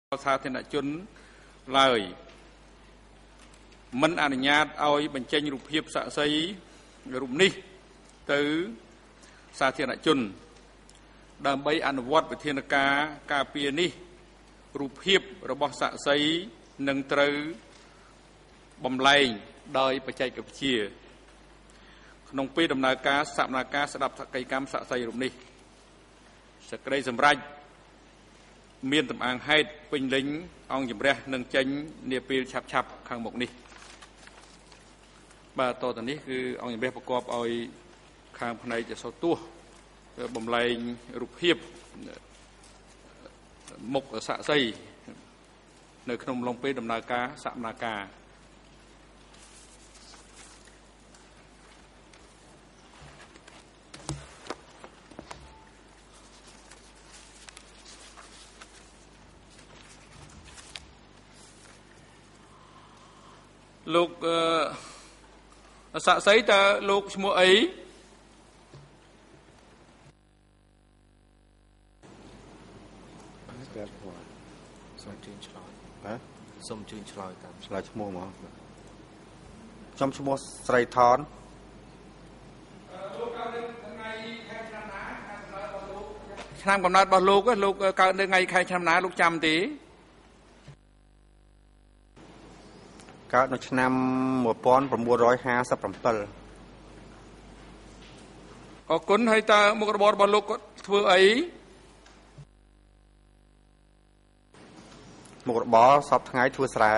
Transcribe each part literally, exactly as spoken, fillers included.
សាធារណជនឡើយមិនអនុញ្ញាតឲ្យបញ្ចេញរូបភាពសាក្សីរូបនេះទៅសាធារណជនដើម្បីអនុវត្តវិធានការការពារនេះរូបភាពរបស់សាក្សីនឹងត្រូវបំលែងដោយបច្ចេកវិទ្យាក្នុងពេលដំណើរការសកម្មភាពស្ដាប់សកម្មសាក្សីរូបនេះសេចក្តីសម្រេចមានតំអាងហេតុពេញលេញអង្គជំរះនឹងចេញនាពេលឆាប់ឆាប់ខាងមុខនេះបាទតទៅនេះគឺអង្គជំរះប្រកបឲ្យខាងផ្នែកចសោទោសបំលែងរូបភាពមុខសាក្សីនៅក្នុងឡុងពេលដំណើរការសកម្មភាពលោកសាក្សីតើលោកឈ្មោះអីសូមជឿឆ្លើយបាទសូមជឿឆ្លើយតាមឆ្លើយឈ្មោះមកខ្ញុំឈ្មោះស្រីថនលោកកើតនៅថ្ងៃខែឆ្នាំណាឆ្នាំកំណើតរបស់លោកលោកកើតនៅថ្ងៃខែឆ្នាំណាលោកចាំទេកើតនៅឆ្នាំmột nghìn chín trăm năm mươi bảyអរគុណហើយតើមុខរបររបស់លោកគាត់ធ្វើអីមុខរបរសពថ្ងៃធ្វើស្រែ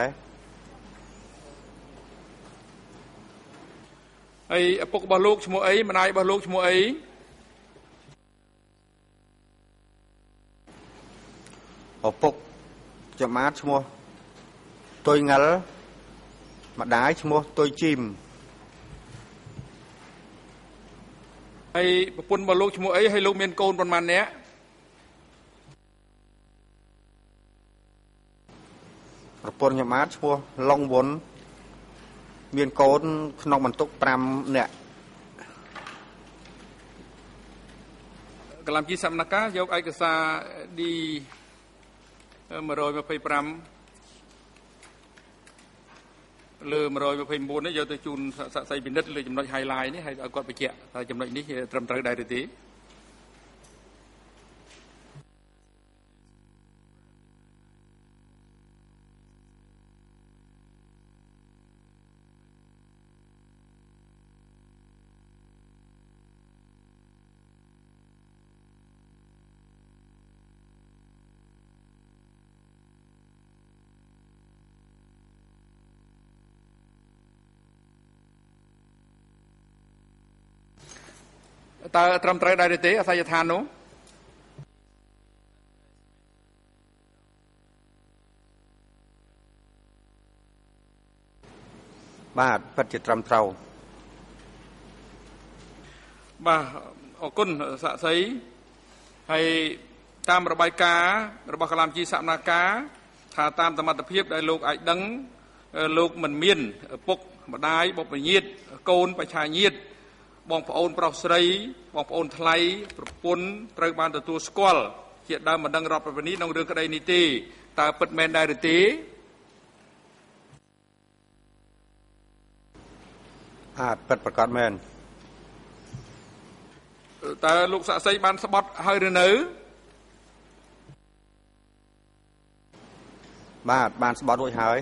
ហើយឪពុករបស់លោកឈ្មោះអីម្ដាយរបស់លោកឈ្មោះអីឪពុកចំអាតឈ្មោះទុយងល់ម្ដាយឈ្មោះទុយជីមហើយប្រពន្ធរបស់លោកឈ្មោះអីហើយលោកមានកូនប៉ុន្មាននាក់ប្រពន្ធខ្ញុំអាតឈ្មោះឡុងវុនមានកូនក្នុងបន្ទុក5នាក់កលាមជីសមនកាយកឯកសារ D 125លើmột trăm hai mươi mốt នេះយកទៅជូនសាក្សីពិនិត្យលើចំណុច highlight នេះហើយឲ្យគាត់បញ្ជាក់ថាចំណុចនេះត្រឹមត្រូវដែរឬទេតើត្រឹមត្រូវដែរទេអាសយដ្ឋាននោះបាទពិតជាត្រឹមត្រូវបាទអរគុណសាក្សីហើយតាមរបាយការណ៍របស់កលាមជីសកម្មការថាតាមសមត្ថភាពដែលលោកអាចដឹងលោកមិនមានឪពុកម្ដាយបុព្វញាតិកូនបច្ឆាញាតិបងប្អូនប្រុសស្រីបងប្អូនថ្លៃប្រពន្ធត្រូវបានទទួលស្គាល់ជាដើមមិនដឹងរាប់ប្រវេណីក្នុងរឿងក្តីនេះទេតើពិតមែនដែរឬទេអាចពិតប្រកបមែនតើលោកសាក្សីបានស្បត់ហើយឬនៅបាទបានស្បត់រួចហើយ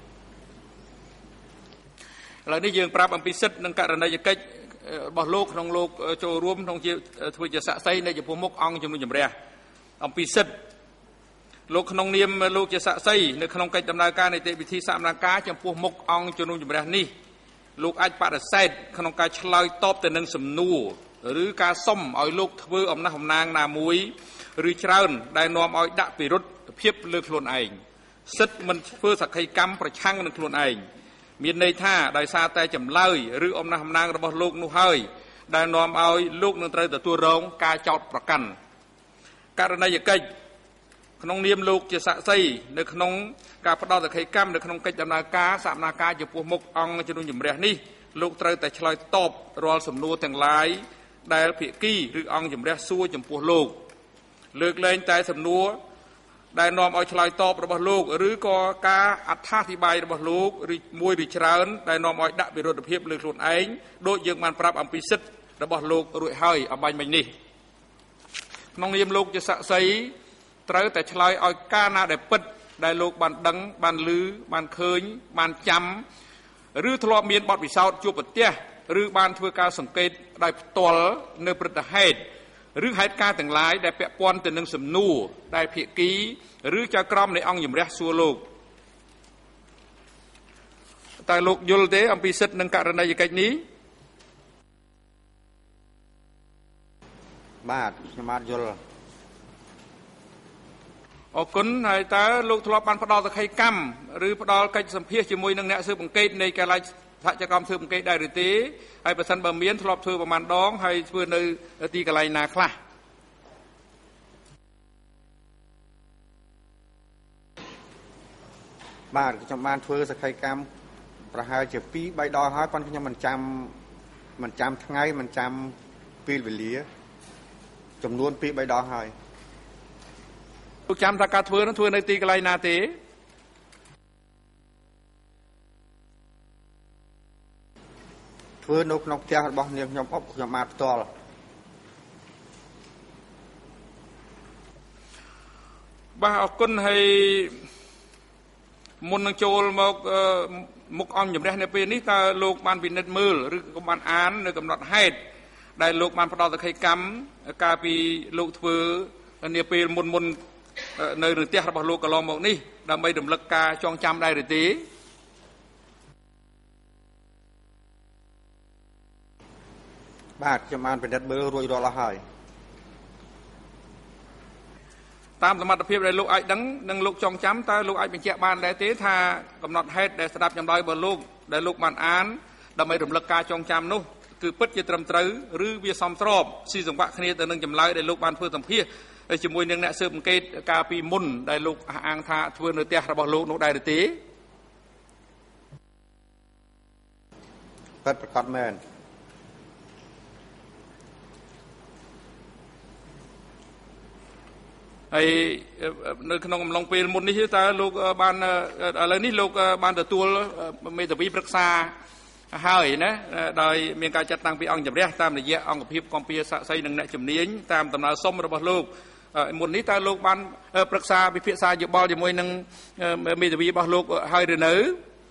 ឥឡូវនេះយើងប្រាប់អំពីសិទ្ធិនិងករណីយកិច្ចរបស់លោកក្នុងលោកចូលរួមក្នុងជាធ្វើជាសាក្សីនៃចំពោះមុខអង្គជំនុំជម្រះអំពីសិទ្ធិលោកក្នុងនាមលោកជាសាក្សីនៅក្នុងកិច្ចដំណើរការនីតិវិធីសកម្មភាពចំពោះមុខអង្គជំនុំជម្រះនេះលោកអាចបដិសេធក្នុងការឆ្លើយតបទៅនឹងសំណួរឬការសុំឲ្យលោកធ្វើអំណះអំណាងណាមួយឬច្រើនដែលនាំឲ្យដាក់ពិរុទ្ធភាពលើខ្លួនឯងសិទ្ធិមិនធ្វើសក្ខីកម្មប្រឆាំងនឹងខ្លួនឯងមានន័យថាដោយសារតែចម្លើយឬអំណះអំណាងរបស់លោកនោះហើយដែលនាំឲ្យលោកនឹងត្រូវទទួលរងការចោទប្រកាន់ករណីយកិច្ចក្នុងនាមលោកជាសាក្សីនៅក្នុងការផ្ដោតសក្ខីកម្មនៅក្នុងកិច្ចដំណើរការសកម្មភាពចំពោះមុខអង្គជំនុំជម្រះនេះលោកត្រូវតែឆ្លើយតបរាល់សំណួរទាំងឡាយដែលភាគីឬអង្គជំរះសួរចំពោះលោកលើកលែងតែសំណួរដែលនាំឲ្យឆ្លើយតបរបស់លោកឬក៏ការអត្ថាធិប្បាយរបស់លោកឬមួយឬច្រើនដែលនាំឲ្យដាក់វិរុទ្ធភាពលើខ្លួនឯងដូចយើងបានប្រាប់អំពីសិទ្ធិរបស់លោករួចហើយអបាញ់មិញនេះក្នុងនាមលោកជាសាក្សីត្រូវតែឆ្លើយឲ្យការណាដែលពិតដែលលោកបានដឹងបានឮបានឃើញបានចាំឬធ្លាប់មានបទពិសោធន៍ជួបប្រទះឬបានធ្វើការសង្កេតដោយផ្ទាល់នៅព្រឹត្តិហេតុឬហេតុការណ៍ទាំងឡាយដែលពាក់ព័ន្ធទៅនឹងសំណួរដែលភាគីឬចៅក្រមនៃអង្គជំរះសួរលោកតើលោកយល់ទេអំពីសិទ្ធិនិងករណីយកិច្ចនេះបាទខ្ញុំបានយល់អរគុណហើយតើលោកធ្លាប់បានផ្ដល់សក្ខីកម្មឬផ្ដល់កិច្ចសម្ភាសជាមួយនឹងអ្នកស៊ើបអង្កេតនៃការិយាសហជកម្មស៊ើបអង្កេតដែរឬទេហើយបើសិនបើមានធ្លាប់ធ្វើប្រមាណដងហើយធ្វើនៅទីកន្លែងណាខ្លះបាទខ្ញុំបានធ្វើសក្ខីកម្មប្រហែលជាពីរបីដងហើយប៉ុន្តែខ្ញុំមិនចាំមិនចាំថ្ងៃមិនចាំពេលវេលាចំនួនពីរបីដងហើយលោកចាំថាការធ្វើនោះធ្វើនៅទីកន្លែងណាទេធ្វើនៅក្នុងផ្ទះរបស់នាងខ្ញុំអុកខ្ញុំបានផ្ទាល់បាទអរគុណហើយមុននឹងចូលមកមុខអង្គជំរះនៅពេលនេះតើលោកបានពិនិត្យមើលឬក៏បានអាននៅកំណត់ហេតុដែលលោកបានផ្ដល់សក្ខីកម្មកាលពីលោកធ្វើនាពេលមុនមុននៅនឹងផ្ទះរបស់លោកកន្លងមកនេះដើម្បីរំលឹកការចងចាំដែរឬទេបាទខ្ញុំបានពិនិត្យមើលរួចរាល់អស់ហើយតាមសមត្ថភាពដែលលោកអាចដឹងនិងលោកចងចាំតើលោកអាចបញ្ជាក់បានដែរទេថាកំណត់ហេតុដែលស្ដាប់ចម្លើយរបស់លោកដែលលោកបានអានដើម្បីរំលឹកការចងចាំនោះគឺពិតជាត្រឹមត្រូវឬវាសមស្របស៊ីសង្វាក់គ្នាទៅនឹងចម្លើយដែលលោកបានធ្វើសម្ភាសជាមួយនឹងអ្នកស៊ើបអង្កេតកាលពីមុនដែលលោកអះអាងថាធ្វើនៅផ្ទះរបស់លោកនោះដែរឬទេពិតប្រាកដមែនហើយនៅក្នុងអំឡុងពេលមុននេះតើលោកបានឥឡូវនេះលោកបានទទួលមេធាវីប្រឹក្សាហើយណាដោយមានការចាត់តាំងពីអង្គជំរះតាមរយៈអង្គភាពគម្ពីរសាក្សីនិងអ្នកជំនាញតាមដំណើរសុំរបស់លោកមុននេះតើលោកបានប្រឹក្សាពិភាក្សាយោបល់ជាមួយនឹងមេធាវីរបស់លោកហើយឬនៅ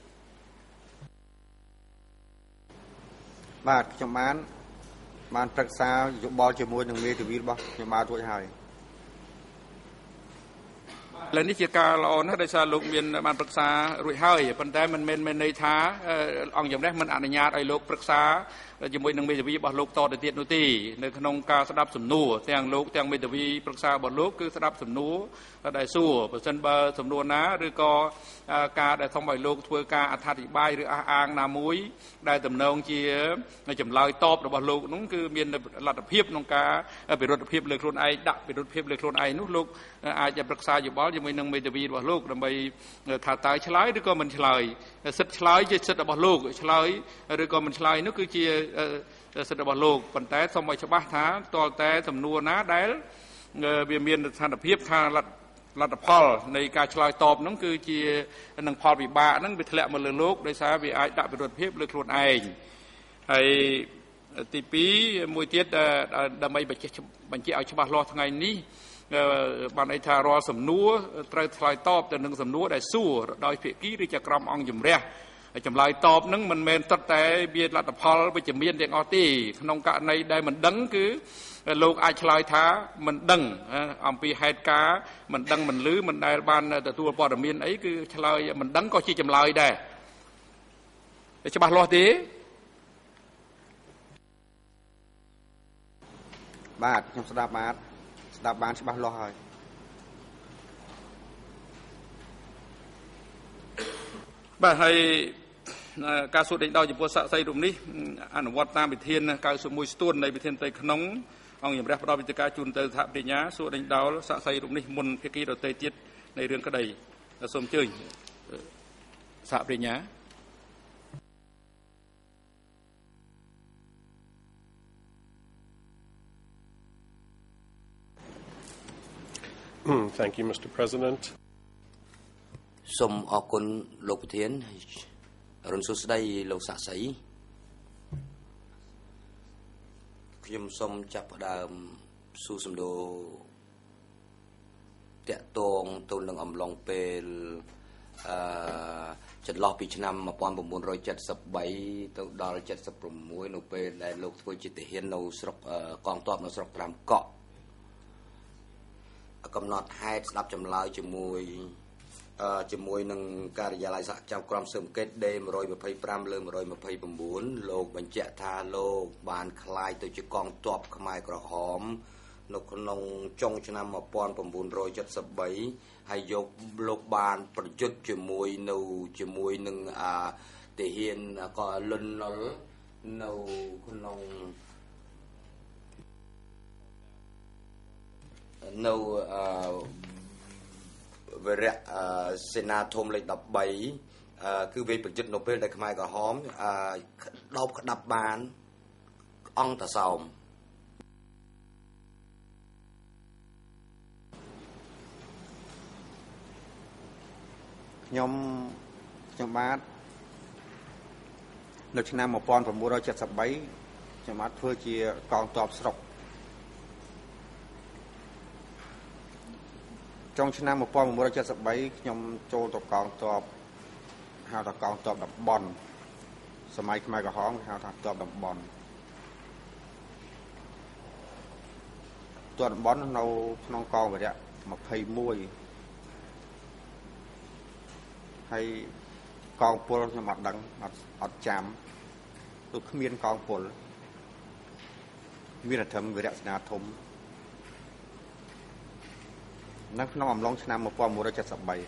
បាទខ្ញុំបានបានប្រឹក្សាយោបល់ជាមួយនឹងមេធាវីរបស់ខ្ញុំបានរួចហើយឥឡូវនេះជាការល្អណាស់ដោយសារលោកមានបានប្រឹក្សារួចហើយប៉ុន្តែមិនមែនមានន័យថាអង្គជំរះមិនអនុញ្ញាតឲ្យលោកប្រឹក្សាជាមួយនឹងមេធាវីរបស់លោកតទៅទៀតនោះទេនៅក្នុងការស្ដាប់សំណួរទាំងលោកទាំងមេធាវីប្រឹក្សារបស់លោកគឺស្ដាប់សំណួរដែលសួរបើសិនបើសំណួរណាឬក៏ការដែលសុំឲ្យលោកធ្វើការអត្ថាធិប្បាយឬអះអាងណាមួយដែលតំណងជាចម្លើយតបរបស់លោកនោះគឺមានលទ្ធភាពក្នុងការវិរុទ្ធភាពលើខ្លួនឯងដាក់វិរុទ្ធភាពលើខ្លួនឯងនោះលោកអាចប្រឹក្សាយោបល់ជាមួយនឹងមេធាវីរបស់លោកដើម្បីថាតើឆ្លើយឬក៏មិនឆ្លើយសិទ្ធិឆ្លើយជាសិទ្ធិរបស់លោកឆ្លើយឬក៏មិនឆ្លើយនោះគឺជាសិទ្ធិរបស់លោកប៉ុន្តែសូមឲ្យច្បាស់ថាតលតែសំណួរណាដែលវាមានស្ថានភាពថាលទ្ធផលនៃការឆ្លើយតបហ្នឹងគឺជានឹងផលវិបាកហ្នឹងវាធ្លាក់មកលើលោកដោយសារវាអាចដាក់វិរុទ្ធភាពលើខ្លួនឯងហើយទីពីរមួយទៀតដើម្បីបញ្ជាក់បញ្ជាក់ឲ្យច្បាស់លាស់ថ្ងៃនេះបានន័យថារាល់សំណួរត្រូវឆ្លើយតបទៅនឹងសំណួរដែលសួរដោយភាគីឬចក្រមអង្គជំរះចម្លើយតបនឹងមិនមែនត្រឹមតែវាលទ្ធផលវិជ្ជមានទាំងអស់ទេក្នុងករណីដែលមិនដឹងគឺលោកអាចឆ្លើយថាមិនដឹងអំពីហេតុការណ៍មិនដឹងមិនឮមិនដែលបានទទួលព័ត៌មានអីគឺឆ្លើយមិនដឹងក៏ជាចម្លើយដែរច្បាស់លាស់ទេបាទខ្ញុំស្ដាប់បាទស្ដាប់បានច្បាស់លាស់ហើយបាទហើយការសួរដេញដោលចំពោះសាក្សីរូបនេះអនុវត្តតាមវិធានកៅសិបមួយស្ទួននៃវិធានផ្ទៃក្នុងអង្គជំរះផ្ដល់វិធានការជូនទៅសហប្រញ្ញាសួរដេញដោលសាក្សីរូបនេះមុនភាគីដទៃទៀតនៃរឿងក្តីសូមអញ្ជើញសហប្រញ្ញា Thank you, Mister President. សូមអរគុណលោកប្រធានអរុនសួស្តីលោកសាក់សីខ្ញុំសូមចាប់ផ្ដើមសួរសំណួរតាក់ទងទៅនឹងអំឡុងពេលអឺចន្លោះពីឆ្នាំnineteen seventy-threeទៅដល់seventy-sixនៅពេលដែលលោកធ្វើជាទាហាននៅស្រុកកងទ័ពនៅស្រុកត្រាំកក់កំណត់ហេតុស្ដាប់ចម្លើយជាមួយជាមួយនឹងការិយាល័យសហជីពក្រុមស៊ើបអង្កេត D one twenty-five លើone twenty-nine លោកបញ្ជាក់ថាលោកបានក្លាយទៅជាកងទ័ពខ្មែរក្រហមនៅក្នុងចុងឆ្នាំnineteen seventy-three ហើយយកលោកបានប្រយុទ្ធជាមួយនៅជាមួយនឹងអាទាហានក៏លន់នល់នៅក្នុងនៅអឺវរៈសេនាធំលេខthirteenគឺវាប្រយុទ្ធនៅពេលដែលខ្មែរក្រហមដោបក្តាប់បានអង្គតសោមខ្ញុំខ្ញុំបាទនៅឆ្នាំnineteen seventy-threeខ្ញុំបាទធ្វើជាកងទ័ពស្រុកចុងឆ្នាំnineteen seventy-threeខ្ញុំចូលទៅកងទ័ពហៅថាកងទ័ពតំបន់សម័យខ្មែរក្រហមហៅថាទ័ពតំបន់ទ័ពតំបន់នៅក្នុងកងវរៈtwenty-oneហើយកងពលខ្ញុំអត់ដឹងអត់អត់ចាំគឺគ្មានកងពលមានតែត្រឹមវរៈសេនាធំនៅក្នុងអំឡុងឆ្នាំnineteen seventy-three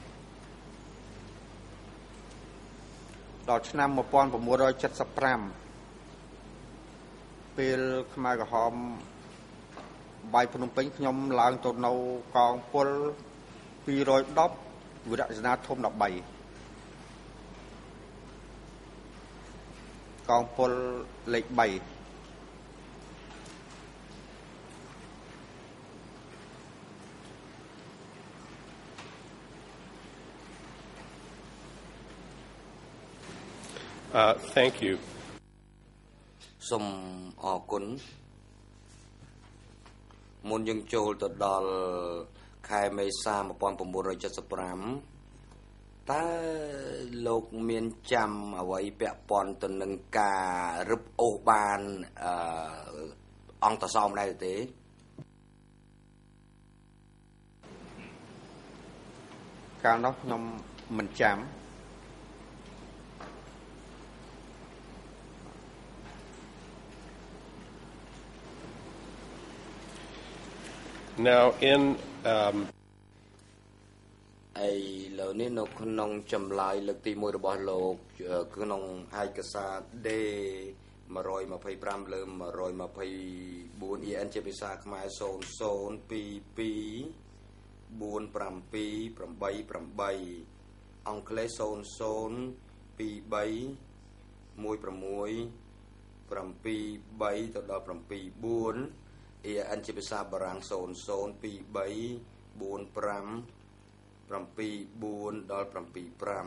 ដល់ឆ្នាំnineteen seventy-fiveពេលខ្មែរក្រហមបាយភ្នំពេញខ្ញុំឡើងទៅនៅកងពលtwo tenវរៈសេនាធំthirteenកងពលលេខthree Uh, thank you. សូមអរគុណមុនយើងចូលទៅដល់ខែមេសាnineteen seventy-fiveតើលោកមានចាំអ្វីពាក់ព័ន្ធទៅនឹងការរឹបអូសបានអឺអង្គតសោមដែរទេកាលនោះខ្ញុំមិនចាំ Now in um អីលើនេះនៅក្នុងចម្លើយលើកទីoneរបស់លោកក្នុងឯកសារ D one twenty-five លើone twenty-four អ៊ី អិន ជាភាសាខ្មែរzero zero two two four five two eight eightអង់គ្លេសzero zero two three one six seven threeទៅដល់seventy-fourអ៊ី អិន ជាភាសាបារាំងzero zero two three four five seventy-fourដល់seventy-five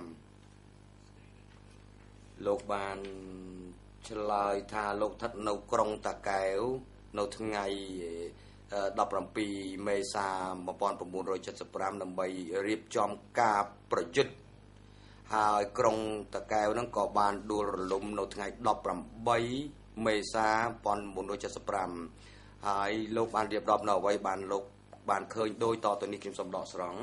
លោកបានឆ្លើយថាលោកស្ថិតនៅក្រុងតាកែវនៅថ្ងៃseventeenមេសាnineteen seventy-fiveដើម្បីរៀបចំការប្រយុទ្ធហើយក្រុងតាកែវហ្នឹងក៏បានដួលរលំនៅថ្ងៃeighteenមេសាnineteen seventy-fiveហើយលោកបានរៀបរាប់នៅអ្វីបានលោកបានឃើញដោយតទៅនេះខ្ញុំសូមដកស្រង់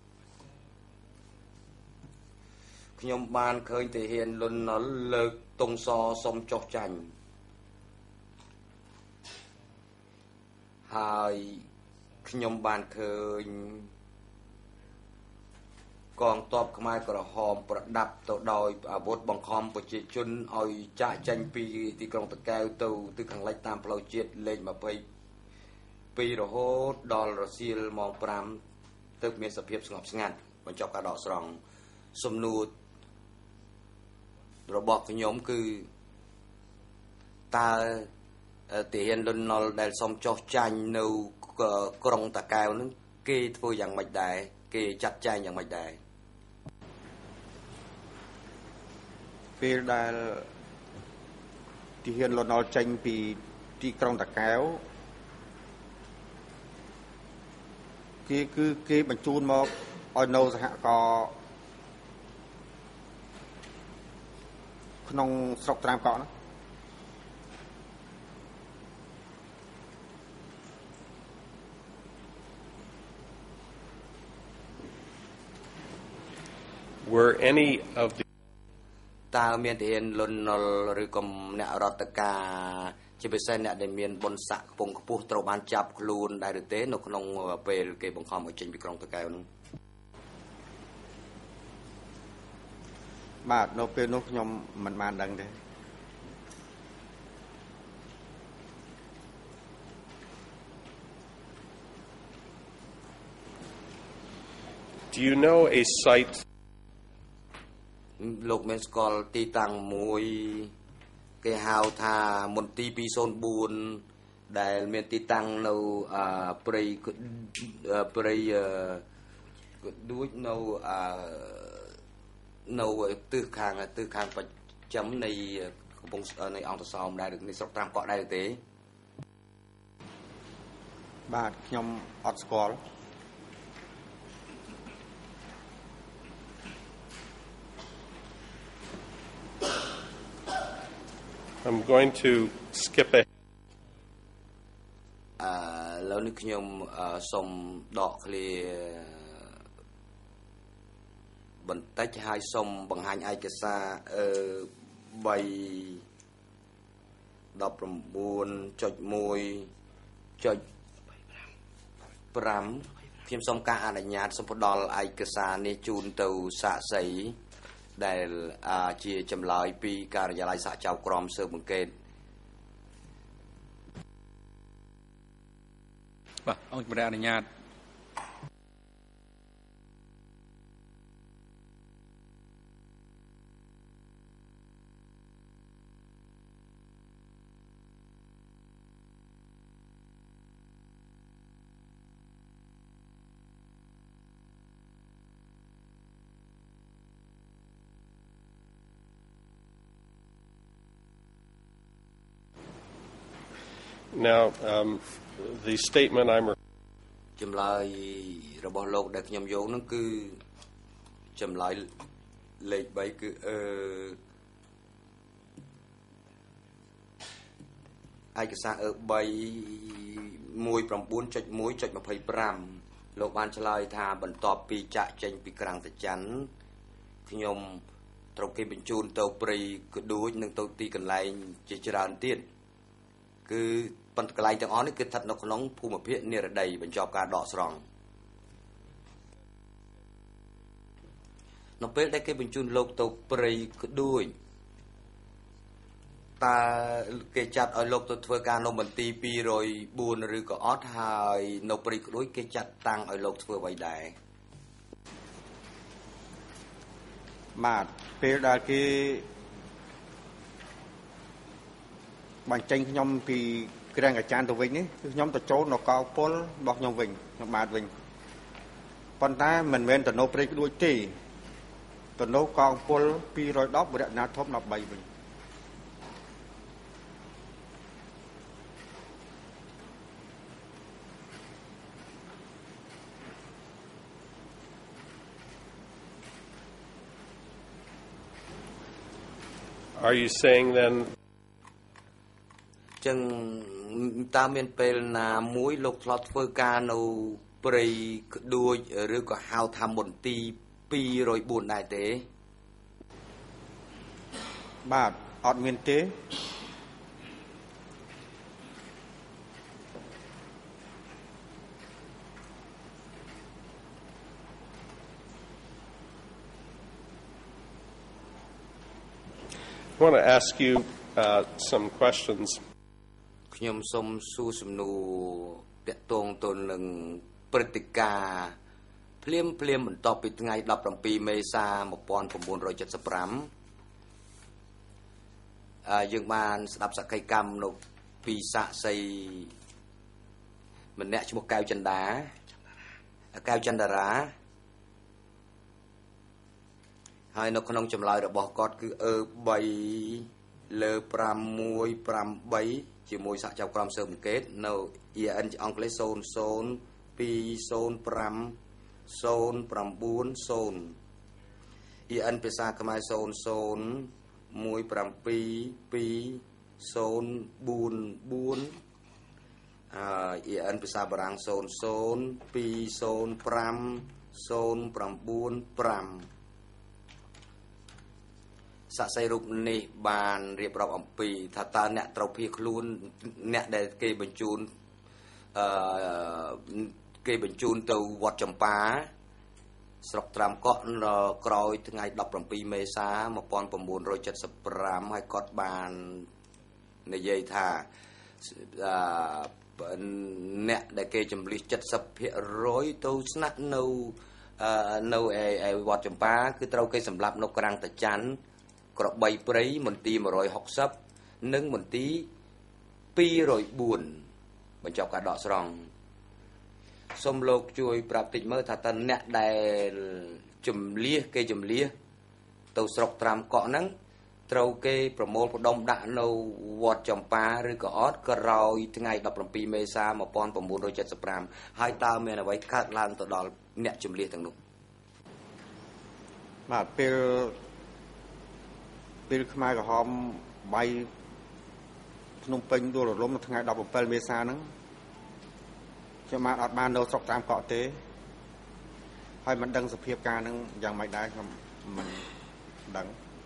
ខ្ញុំបានឃើញទាហានលន់នល់លើកទង់សសុំចុះចាញ់ហើយខ្ញុំបានឃើញកងទ័ពខ្មែរក្រហមប្រដាប់ទៅដោយអាវុធបង្ខំប្រជាជនឲ្យចាក់ចេញពីទីក្រុងតាកែវទៅទិសខាងលិចតាមផ្លូវជាតិលេខtwenty-twoរហូតដល់រសៀលម៉ោងfiveទើបមានសភាពស្ងប់ស្ងាត់បញ្ចប់ការដកស្រង់សំណួររបស់ខ្ញុំគឺតើទាហានលន់នល់ដែលសុំចុះចាញ់នៅក្រុងតាកែវនឹងគេធ្វើយ៉ាងម៉េចដែរគេចាត់ចែងយ៉ាងម៉េចដែរពេលដែលទីហ៊ានលន់នល់ចេញពីទីក្រុងតាកែវគេគឺគេបញ្ជូនមកឲ្យនៅសហករណ៍ក្នុងស្រុកត្រាំកក់ណា Were any of the តើមានទានលន់នល់ឬក៏អ្នករដ្ឋការជាពិសេសអ្នកដែលមានបុណ្យស័ក្តិខ្ពង់ខ្ពស់ត្រូវបានចាប់ខ្លួនដែរឬទេនៅក្នុងពេលគេបង្ខំឲ្យចេញពីក្រុងតាកែវនោះបាទនៅពេលនោះខ្ញុំមិនបានដឹងទេ Do you know a site លោកមានស្គាល់ទីតាំងមួយគេហៅថាមន្ទីរtwo oh fourដែលមានទីតាំងនៅព្រៃព្រៃដូចនៅនៅទិសខាងទិសខាងបច្ចឹមនៃកំពង់នៃអង្គតសោមដែរនៃស្រុកត្រាំកក់ដែរទេបាទខ្ញុំអត់ស្គាល់ I'm going to skip ahead. អឺឥឡូវនេះខ្ញុំសូមដកឃ្លាបន្តិចហើយសូមបង្ហាញឯកសារអឺthree five ខ្ញុំសូមការអនុញ្ញាតសូមផ្ដល់ឯកសារនេះជូនទៅសាក្សីដែលជាចម្លើយពីការិយាល័យសហចៅក្រមស៊ើបអង្កេតបាទអង្គជំរាបអនុញ្ញាត Now, um, the statement I'm ចម្លើយរបស់លោកដែលខ្ញុំយកនោះគឺចម្លើយលេខthreeគឺអឺឯកសារអឺthree nineteen.one.one.twenty-five លោកបានឆ្លើយថាបន្ទាប់ពីចាក់ចេញពីក្រាំងតាចាន់ខ្ញុំត្រូវគេបញ្ជូនទៅព្រៃក្ដួចនិងទៅទីកន្លែងជាច្រើនទៀតគឺប៉ុន្តែកន្លែងទាំងអស់នេះគឺស្ថិតនៅក្នុងភូមិភាគនិរដីបញ្ចប់ការដកស្រង់នៅពេលដែលគេបញ្ជូនលោកទៅព្រៃក្ដួចតើគេចាត់ឲ្យលោកទៅធ្វើការនៅមន្ទីរtwo oh fourឬក៏អត់ហើយនៅព្រៃក្ដួចគេចាត់តាំងឲ្យលោកធ្វើអ្វីដែរបាទពេលដែលគេបញ្ចេញខ្ញុំពីគ្រាំងអាចារ្យទៅវិញនេះគឺខ្ញុំទៅចូលនៅកោពលរបស់ខ្ញុំវិញខ្ញុំបាទវិញប៉ុន្តែមិនមែនទៅនៅព្រៃក្ដួចទេទៅនៅកោពលtwo tenវរៈណាធំ13វិញ Are you saying then ចឹងតើមានពេលណាមួយលោកធ្លាប់ធ្វើការនៅព្រៃក្ដួចឬក៏ហៅថាមន្ទីរtwo oh fourដែរទេបាទអត់មានទេ I want to ask you uh, some questions. ខ្ញុំសូមសួរសំណួរតាក់ទងទៅនឹងព្រឹត្តិការណ៍ភ្លាមភ្លាមបន្ទាប់ពីថ្ងៃseventeenមេសាnineteen seventy-fiveអឺយើងបានស្ដាប់សកម្មកម្មនៅពីសាក្សីម្នាក់ឈ្មោះកៅចិន្តាកៅចន្ទរាហើយនៅក្នុងចម្លើយរបស់គាត់គឺអឺ3លើ5 1 5 3ជាមួយសហជីវកម្មស៊ើបអង្កេតនៅ E N អង់គ្លេស 0 0 2 0 5 0 9 0 E N ភាសាខ្មែរ 0 0 1 7 2 0 4 4អឺ E N ភាសាបារាំង 0 0 2 0 5 0 9 5សាក់សីរូបនេះបានរៀបរាប់អំពីថាតើអ្នកត្រូវភៀសខ្លួនអ្នកដែលគេបញ្ជូនអឺគេបញ្ជូនទៅវត្តចម្ប៉ាស្រុកត្រាំកក់ក្រោយថ្ងៃ17មេសា1975ហើយគាត់បាននិយាយថាអ្នកដែលគេចម្លៀស 70% ទៅស្នាក់នៅនៅឯវត្តចម្ប៉ាគឺត្រូវគេសម្លាប់នៅក្រាំងតាច័ន្ទក្របីព្រៃមន្ទីរ160និងមន្ទីរ204បញ្ចប់ការដកស្រង់សូមលោកជួយប្រាប់តិចមើលថាតើអ្នកដែលចម្លៀសគេចម្លៀសទៅស្រុកត្រាំកក់ហ្នឹងត្រូវគេប្រមូលផ្ដុំដាក់នៅវត្តចម្ប៉ាឬក៏អត់ក្រោយថ្ងៃ17មេសា1975ហើយតើមានអ្វីកើតឡើងទៅដល់អ្នកចម្លៀសទាំងនោះបាទពេលពេលខ្មែរក្រហមបាយភ្នំពេញដួលរលំនៅថ្ងៃ17មេសាហ្នឹងខ្ញុំបានអត់បាននៅស្រុកត្រាំកក់ទេហើយមិនដឹងសភាពការហ្នឹងយ៉ាងម៉េចដែរខ្ញុំមិនដឹង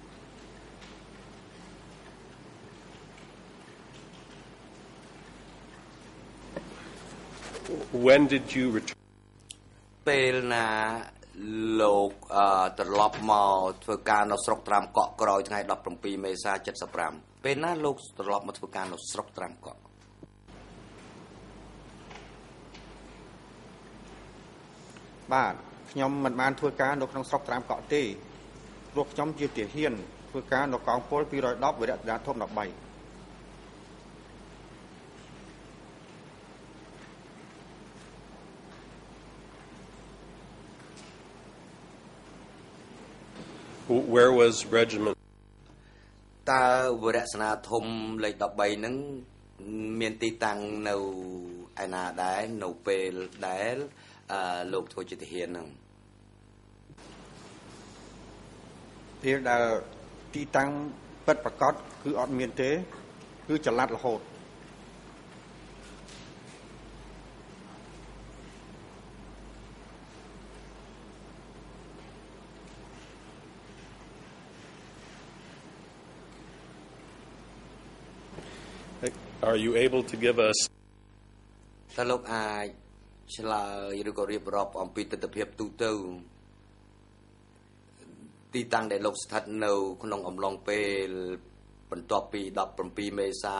When did you return? ពេលណាលោកត្រឡប់មកធ្វើការនៅស្រុកត្រាំកក់ក្រោយថ្ងៃ17មេសា75ពេលណាលោកត្រឡប់មកធ្វើការនៅស្រុកត្រាំកក់បាទខ្ញុំមិនបានធ្វើការនៅក្នុងស្រុកត្រាំកក់ទេព្រោះខ្ញុំជាទាហានធ្វើការនៅកងពល210វិរៈតាធំ13 Where was regiment? តើវិរៈសេនាធំលេខ13ហ្នឹងមានទីតាំងនៅឯណាដែរនៅពេលដែលលោកធ្វើជាទាហានហ្នឹងពេលដែលទីតាំងពិតប្រាកដគឺអត់មានទេគឺចល័តរហូត Are you able to give us តើលោកអាចឆ្លើយឬក៏រៀបរាប់អំពីទស្សនវិជ្ជាទូទៅទីតាំងដែលលោកស្ថិតនៅក្នុងអំឡុងពេលបន្ទាប់ពី17មេសា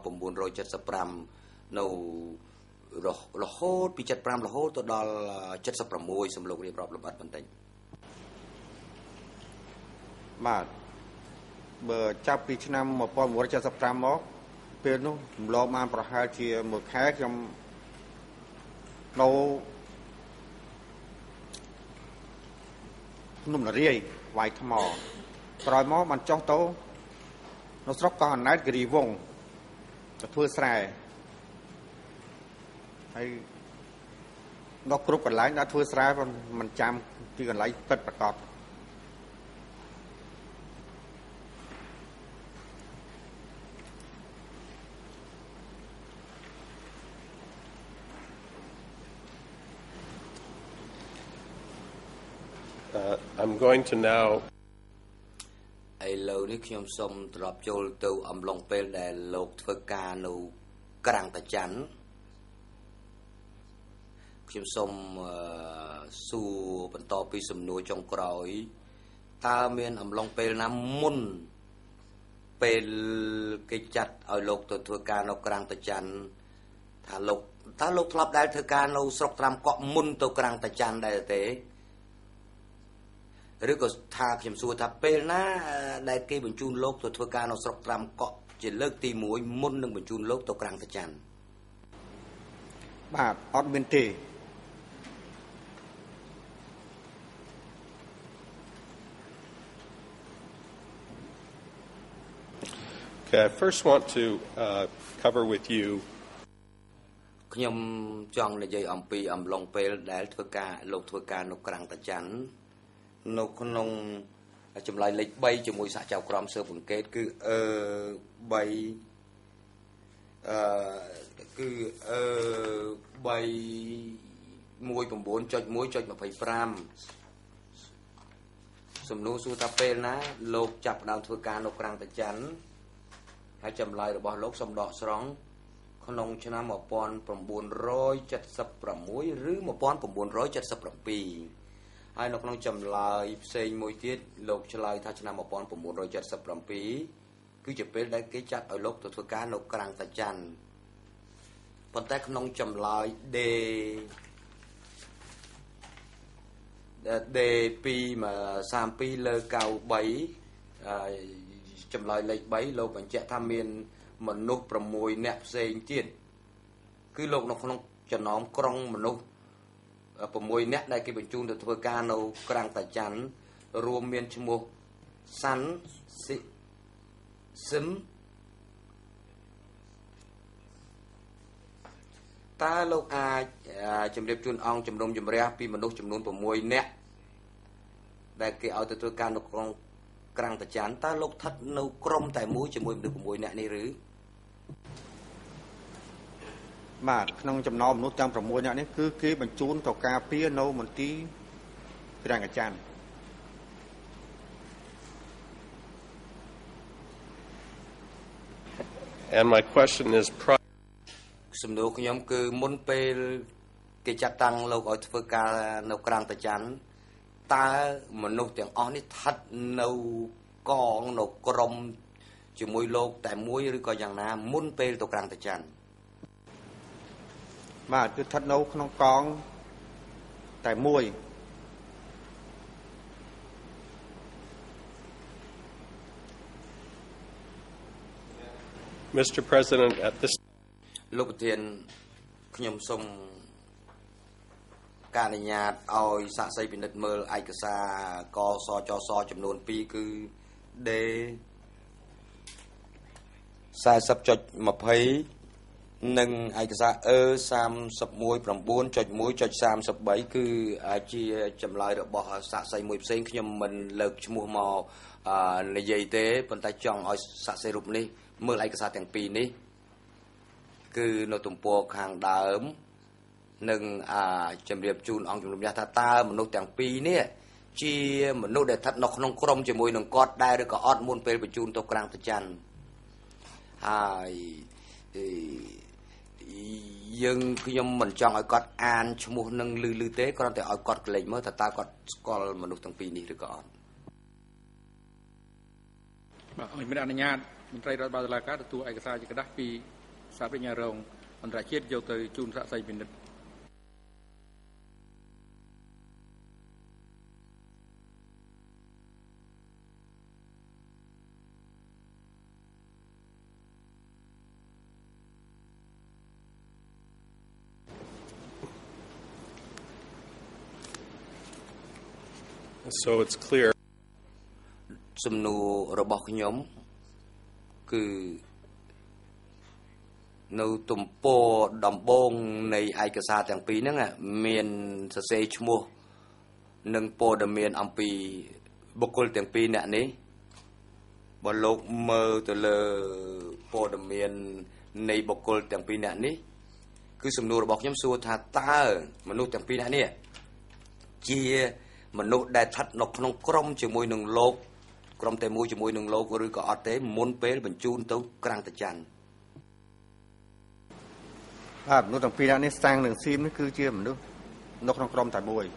1975នៅរហូតពី75រហូតទៅដល់76សំលោករៀបរាប់លម្អិតបន្តិចបាទបើចាប់ពីឆ្នាំ1975មកពេលនោះរំលងបានប្រហែលជាមួយខែខ្ញុំនៅភ្នំនរាយវាយថ្មក្រោយមកបានចុះទៅនៅស្រុកកោះអណែតគិរីវង្សទៅធ្វើស្រែហើយនៅគ្រប់កន្លែងដល់ធ្វើស្រែមិនចាំពីកន្លែងពិតប្រាកដ Uh, I'm going to now ឥឡូវនេះខ្ញុំសូមត្រឡប់ចូលទៅអំឡុងពេលដែលលោកធ្វើការនៅក្រាំងតាច័ន្ទខ្ញុំសូមសួរបន្តពីសំណួរចុងក្រោយតើមានអំឡុងពេលណាមុនពេលគេចាត់ឲ្យលោកទៅធ្វើការនៅក្រាំងតាច័ន្ទថាលោកតើលោកធ្លាប់ដែលធ្វើការនៅស្រុកត្រាំកក់មុនទៅក្រាំងតាច័ន្ទដែរទេឬក៏ថាខ្ញុំសួរថាពេលណាដែលគេបញ្ជូនលោកទៅធ្វើការនៅស្រុកត្រាំកក់ជាលើកទី1មុននឹងបញ្ជូនលោកទៅក្រាំងតាច័ន្ទបាទអត់មានទេ Okay, I first want to uh, cover with you ខ្ញុំចង់និយាយអំពីអំឡុងពេលដែលធ្វើការលោកធ្វើការនៅក្រាំងតាច័ន្ទនៅក្នុងចម្លើយលេខ3ជាមួយសហជីវក្រមស៊ើបអង្កេតគឺអឺ3អឺគឺអឺ319.1.25 សំណួរសួរថាពេលណាលោកចាប់ផ្ដើមធ្វើការនៅក្រាំងតាច័ន្ទហើយចម្លើយរបស់លោកសំដកស្រង់ក្នុងឆ្នាំ1976ឬ1977ហើយនៅក្នុងចម្លើយផ្សេងមួយទៀតលោកឆ្លើយថាឆ្នាំ1977គឺជាពេលដែលគេចាត់ឲ្យលោកទៅធ្វើការនៅក្រាំងតាច័ន្ទប៉ុន្តែក្នុងចម្លើយ D D 232លើ93ចម្លើយលេខ3លោកបញ្ជាក់ថាមានមនុស្ស6នាក់ផ្សេងទៀតគឺលោកនៅក្នុងចំណោមក្រុងមនុស្ស6នាក់ដែលគេបញ្ជូនទៅធ្វើការនៅក្រាំងតាច័ន្ទរួមមានឈ្មោះសាន់ស៊ីស៊ឹមតើលោកអាចជម្រាបជូនអង្គជំនុំជម្រះពីមនុស្សចំនួន6នាក់ដែលគេឲ្យទៅធ្វើការនៅក្នុងក្រាំងតាច័ន្ទតើលោកស្ថិតនៅក្រុមតែមួយជាមួយមនុស្ស6នាក់នេះឬបាទក្នុងចំណោមមនុស្សទាំង6នាក់នេះគឺគេបញ្ជូនទៅការពារនៅមន្ទីរក្រាំងតាច័ន្ទ and my question is សំណួរខ្ញុំគឺមុនពេលគេចាត់តាំងលោកឲ្យធ្វើការនៅក្រាំងតាច័ន្ទតើមនុស្សទាំងអស់នេះស្ថិតនៅកងនៅក្រុមជាមួយលោកតែមួយឬក៏យ៉ាងណាមុនពេលទៅក្រាំងតាច័ន្ទបាទគឺស្ថិតនៅក្នុងកងតែមួយ Mister President at this លោកប្រធានខ្ញុំសូមការអនុញ្ញាតឲ្យសាកសីពិនិត្យមើលឯកសារកសចសចំនួន2គឺ D 40.20 និងឯកសារ E សាមសិបមួយប្រាំបួនចុចមួយចុចសាមសិបបី គឺជាចម្លើយរបស់សាកសីមួយផ្សេងខ្ញុំមិនលើកឈ្មោះមកនិយាយទេប៉ុន្តែចង់ឲ្យសាកសីរូបនេះមើលឯកសារទាំងពីរនេះគឺនៅទំព័រខាងដើមនិងជំរាបជូនអង្គជំនុំជម្រះថាតើមនុស្សទាំងពីរនេះជាមនុស្សដែលស្ថិតនៅក្នុងក្រុមជាមួយនឹងគាត់ដែរឬក៏អត់មុនពេលបញ្ជូនទៅក្រាំងតាច័ន្ទហើយយើងខ្ញុំមិនចង់ឲ្យគាត់អានឈ្មោះនឹងលឺលឺទេគ្រាន់តែឲ្យគាត់ក្លែងមើលថាតើគាត់ស្គាល់មនុស្សទាំងពីរនេះឬក៏អត់បាទអរមានអនុញ្ញាតមន្ត្រីរដ្ឋបាលតុលាការទទួលឯកសារជាกระดาษពីសាប្រញ្ញារងអន្តរជាតិយកទៅជូនសាកសីពិនិត្យ So it's clear សំណួររបស់ខ្ញុំគឺនៅទំព័រដំបូងនៃឯកសារទាំងពីរហ្នឹងមានសរសេរឈ្មោះនិងព័ត៌មានអំពីបុគ្គលទាំងពីរនាក់នេះបើលោកមើលទៅលើព័ត៌មាននៃបុគ្គលទាំងពីរនាក់នេះគឺសំណួររបស់ខ្ញុំសួរថាតើមនុស្សទាំងពីរនាក់នេះជាមនុស្សដែលស្ថិតនៅក្នុងក្រុមជាមួយនឹងលោកក្រុមតែមួយជាមួយនឹងលោកឬក៏អត់ទេមុនពេលបញ្ជូនទៅក្រាំងតាច័ន្ទបាទមនុស្សទាំងពីរនាក់នេះសាំងនឹងស៊ីមនេះគឺជាមនុស្សនៅក្នុងក្រុមតែមួយ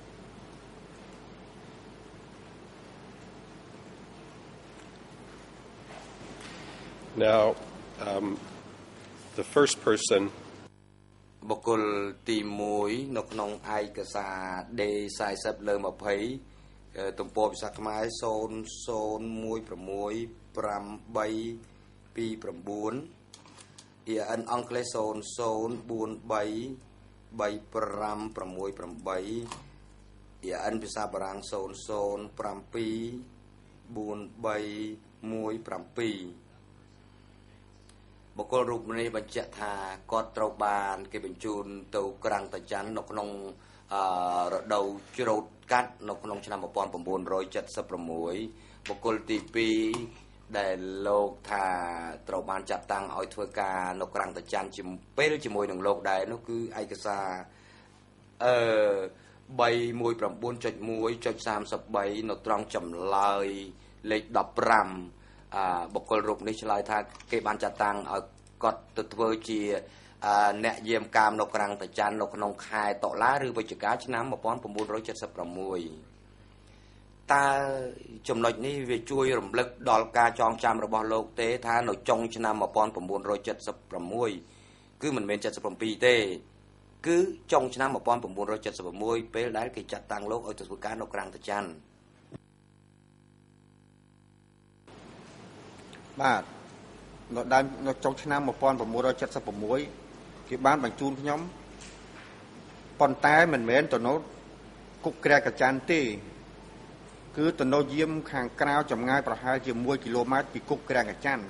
Now um, the first person បុគ្គលទី1នៅក្នុងឯកសារ D 40លើ20ទំព័រភាសាខ្មែរ ศูนย์ ศูนย์ หนึ่ง หก แปด แปด ยี่ เก้า อี เอ็น អង់គ្លេស ศูนย์ ศูนย์ สี่ แปด แปด ห้า แปด แปด อี เอ็น ភាសាបារាំង ศูนย์ ศูนย์ เจ็ด สี่ แปด แปด หนึ่ง แปด แปดបុគ្គលរូបនេះបញ្ជាក់ថាគាត់ត្រូវបានគេបញ្ជូនទៅក្រាំងតាចាន់នៅក្នុងរដូវច្រូតកាត់នៅក្នុងឆ្នាំmột nghìn chín trăm bảy mươi sáu បុគ្គលទីពីរដែលលោកថាត្រូវបានចាត់តាំងឲ្យធ្វើការនៅក្រាំងតាចាន់ពេលជាមួយនឹងលោកដែរនោះគឺឯកសារអឺba một chín chấm một chấm ba mươiនៅត្រង់ចម្លើយលេខ15អឺបុគ្គលរូបនេះឆ្លើយថាគេបានចាត់តាំងឲ្យគាត់ទៅធ្វើជាអ្នកយាមកាមនៅក្រាំងតាចាន់នៅក្នុងខែតុលាឬវិច្ឆិកាឆ្នាំmột nghìn chín trăm bảy mươi sáu តើចំណុចនេះវាជួយរំលឹកដល់ការចងចាំរបស់លោកទេថានៅចុងឆ្នាំmột nghìn chín trăm bảy mươi sáu គឺមិនមែន77ទេគឺចុងឆ្នាំmột nghìn chín trăm bảy mươi sáu ពេលដែលគេចាត់តាំងលោកឲ្យទៅធ្វើការនៅក្រាំងតាចាន់បាទនៅដើមនៅចុងឆ្នាំmột nghìn chín trăm bảy mươi sáu គេបានបញ្ជូនខ្ញុំប៉ុន្តែមិនមែនទៅនៅគុកក្រាំងតាចាន់ទេគឺទៅនៅយាមខាងក្រៅចម្ងាយប្រហែលជាmộtគីឡូម៉ែត្រពីគុកក្រាំងតាចាន់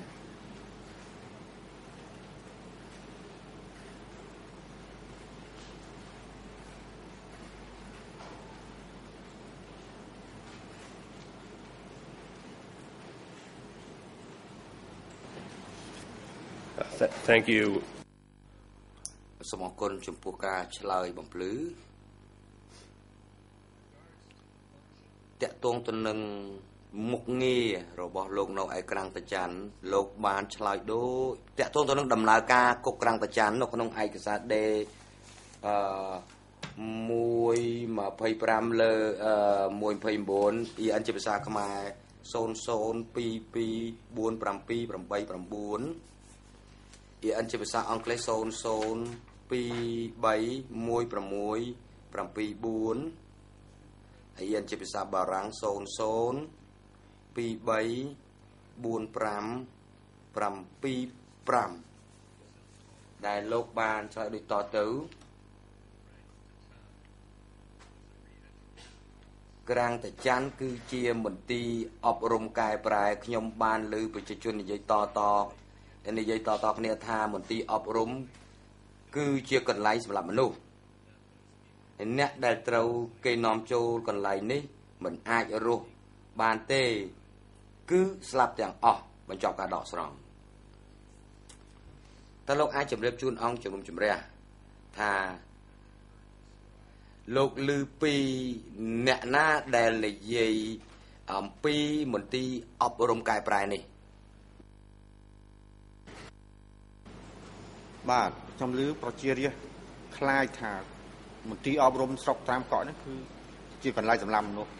Thank you សូមអរគុណចំពោះការឆ្លើយបំភ្លឺតកតងទៅនឹងមុខងាររបស់លោកនៅឯក្រាំងតាចាន់លោកបានឆ្លើយដូចតកតងទៅនឹងដំណើរការគុកក្រាំងតាចាន់នៅក្នុងឯកសារដេអឺមួយยี่สิบห้าលើអឺមួយยี่สิบ九 អ៊ី អិន ជាភាសាខ្មែរศูนย์ ศูนย์ two two four 7 8 8 9 អ៊ី អិន ជាភាសាអង់គ្លេសศูนย์ ศูนย์ two 3 one 6 7 4 អ៊ី អិន ជាភាសាបារាំងศูนย์ ศูนย์ two 3 four 5 7 5ដែលលោកបានឆ្លើយដូចតទៅក្រាំងតាចាន់គឺជាមន្ទីរអប់រំកែប្រែខ្ញុំបានលើប្រជាជននិយាយតតនិយាយតតគ្នាថាមន្ទីរអប់រំគឺជាកន្លែងសម្រាប់មនុស្សអ្នកដែលត្រូវគេនាំចូលកន្លែងនេះមិនអាចរស់បានទេគឺស្លាប់ទាំងអស់បញ្ចប់ការដកស្រង់តើលោកអាចជម្រាបជូនអង្គជំនុំជម្រះថាលោកឮពីអ្នកណាដែលនិយាយអំពីមន្ទីរអប់រំកែប្រែនេះបាទខ្ញុំឮប្រជារាស្ត្រខ្លាចថាមន្ទីរអប់រំស្រុកត្រាំកក់នេះគឺជាកន្លែងសម្លាប់មនុស្ស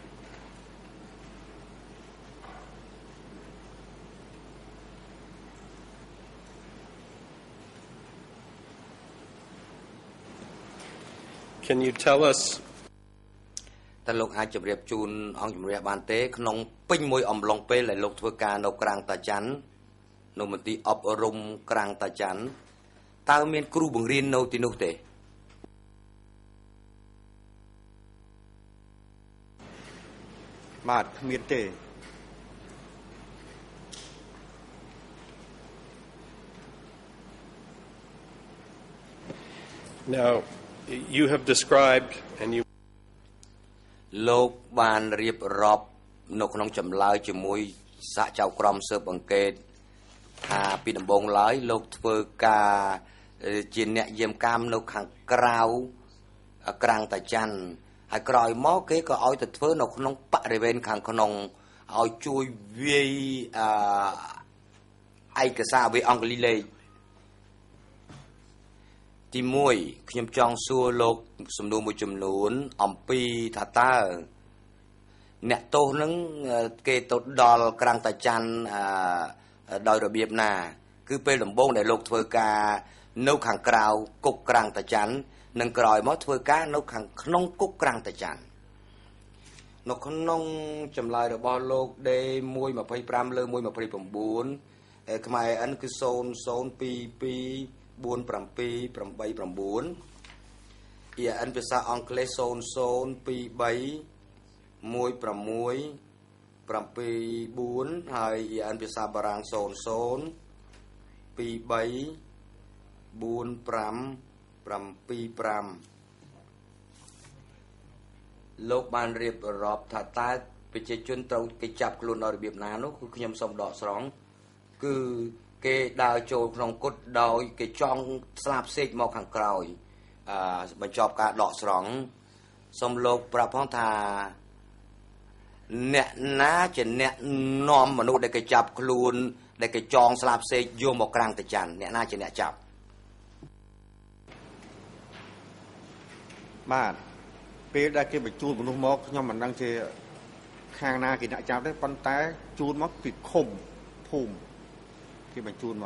Can you tell us តើលោកអាចជម្រាបជូនអង្គជំរះបានទេក្នុងពេញមួយអំឡុងពេលដែលលោកធ្វើការនៅក្រាំងតាចាន់នៅមន្ទីរអប់រំក្រាំងតាចាន់តើមានគ្រូបង្រៀននៅទីនោះទេបាទគ្មានទេ Now you have described and you លោកបានរៀបរាប់នៅក្នុងចម្លើយជាមួយសហចៅក្រមស៊ើបអង្កេតថាពីដំបូងឡើយលោកធ្វើការជាអ្នកយាមកាមនៅខាងក្រៅក្រាំងតាចាន់ហើយក្រោយមកគេក៏ឲ្យទៅធ្វើនៅក្នុងបរិវេណខាងក្នុងឲ្យជួយវាយអឯកសារវាអង់គ្លេសលេខទីមួយខ្ញុំចង់សួរលោកសំណួរមួយចំនួនអំពីថាតើអ្នកទោសនឹងគេទៅដល់ក្រាំងតាចាន់ដោយរបៀបណាគឺពេលដំបូងដែលលោកធ្វើការនៅខាងក្រៅគុកក្រាំងតាចាន់និងក្រោយមកធ្វើការនៅខាងក្នុងគុកក្រាំងតាចាន់នៅក្នុងចម្លើយរបស់លោកដេមួយยี่สิบห้าលើមួយยี่สิบ九ខ្មែរអិនគឺศูนย์ ศูนย์ two 2 four 7 8 9 អ៊ី អិន ភាសាអង់គ្លេសศูนย์ ศูนย์ two 3 one 6 7 4ហើយ អ៊ី អិន ភាសាបារាំងศูนย์ ศูนย์ two ពីរបីបួនប្រាំប្រាំពីរប្រាំលោកបានរៀបរាប់ថាតើប្រជាជនត្រូវគេចាប់ខ្លួនដោយរបៀបណានោះគឺខ្ញុំសូមដកស្រង់គឺគេដើរចូលក្នុងគុតដោយគេចង់ស្លាប់សេកមកខាងក្រោយអឺបញ្ចប់ការដកស្រង់សូមលោកប្រាប់ផងថាអ្នកណាជាអ្នកនាំមនុស្សដែលគេចាប់ខ្លួនដែលគេចងស្លាប់សេកយកមកក្រាំងតាចាន់អ្នកណាជាអ្នកចាប់បាទពេលដែលគេបញ្ជូនមនុស្សមកខ្ញុំមិនដឹងជាខាងណាគេអ្នកចាប់ទេប៉ុន្តែជូនមកពីឃុំភូមិគេបញ្ជូនមក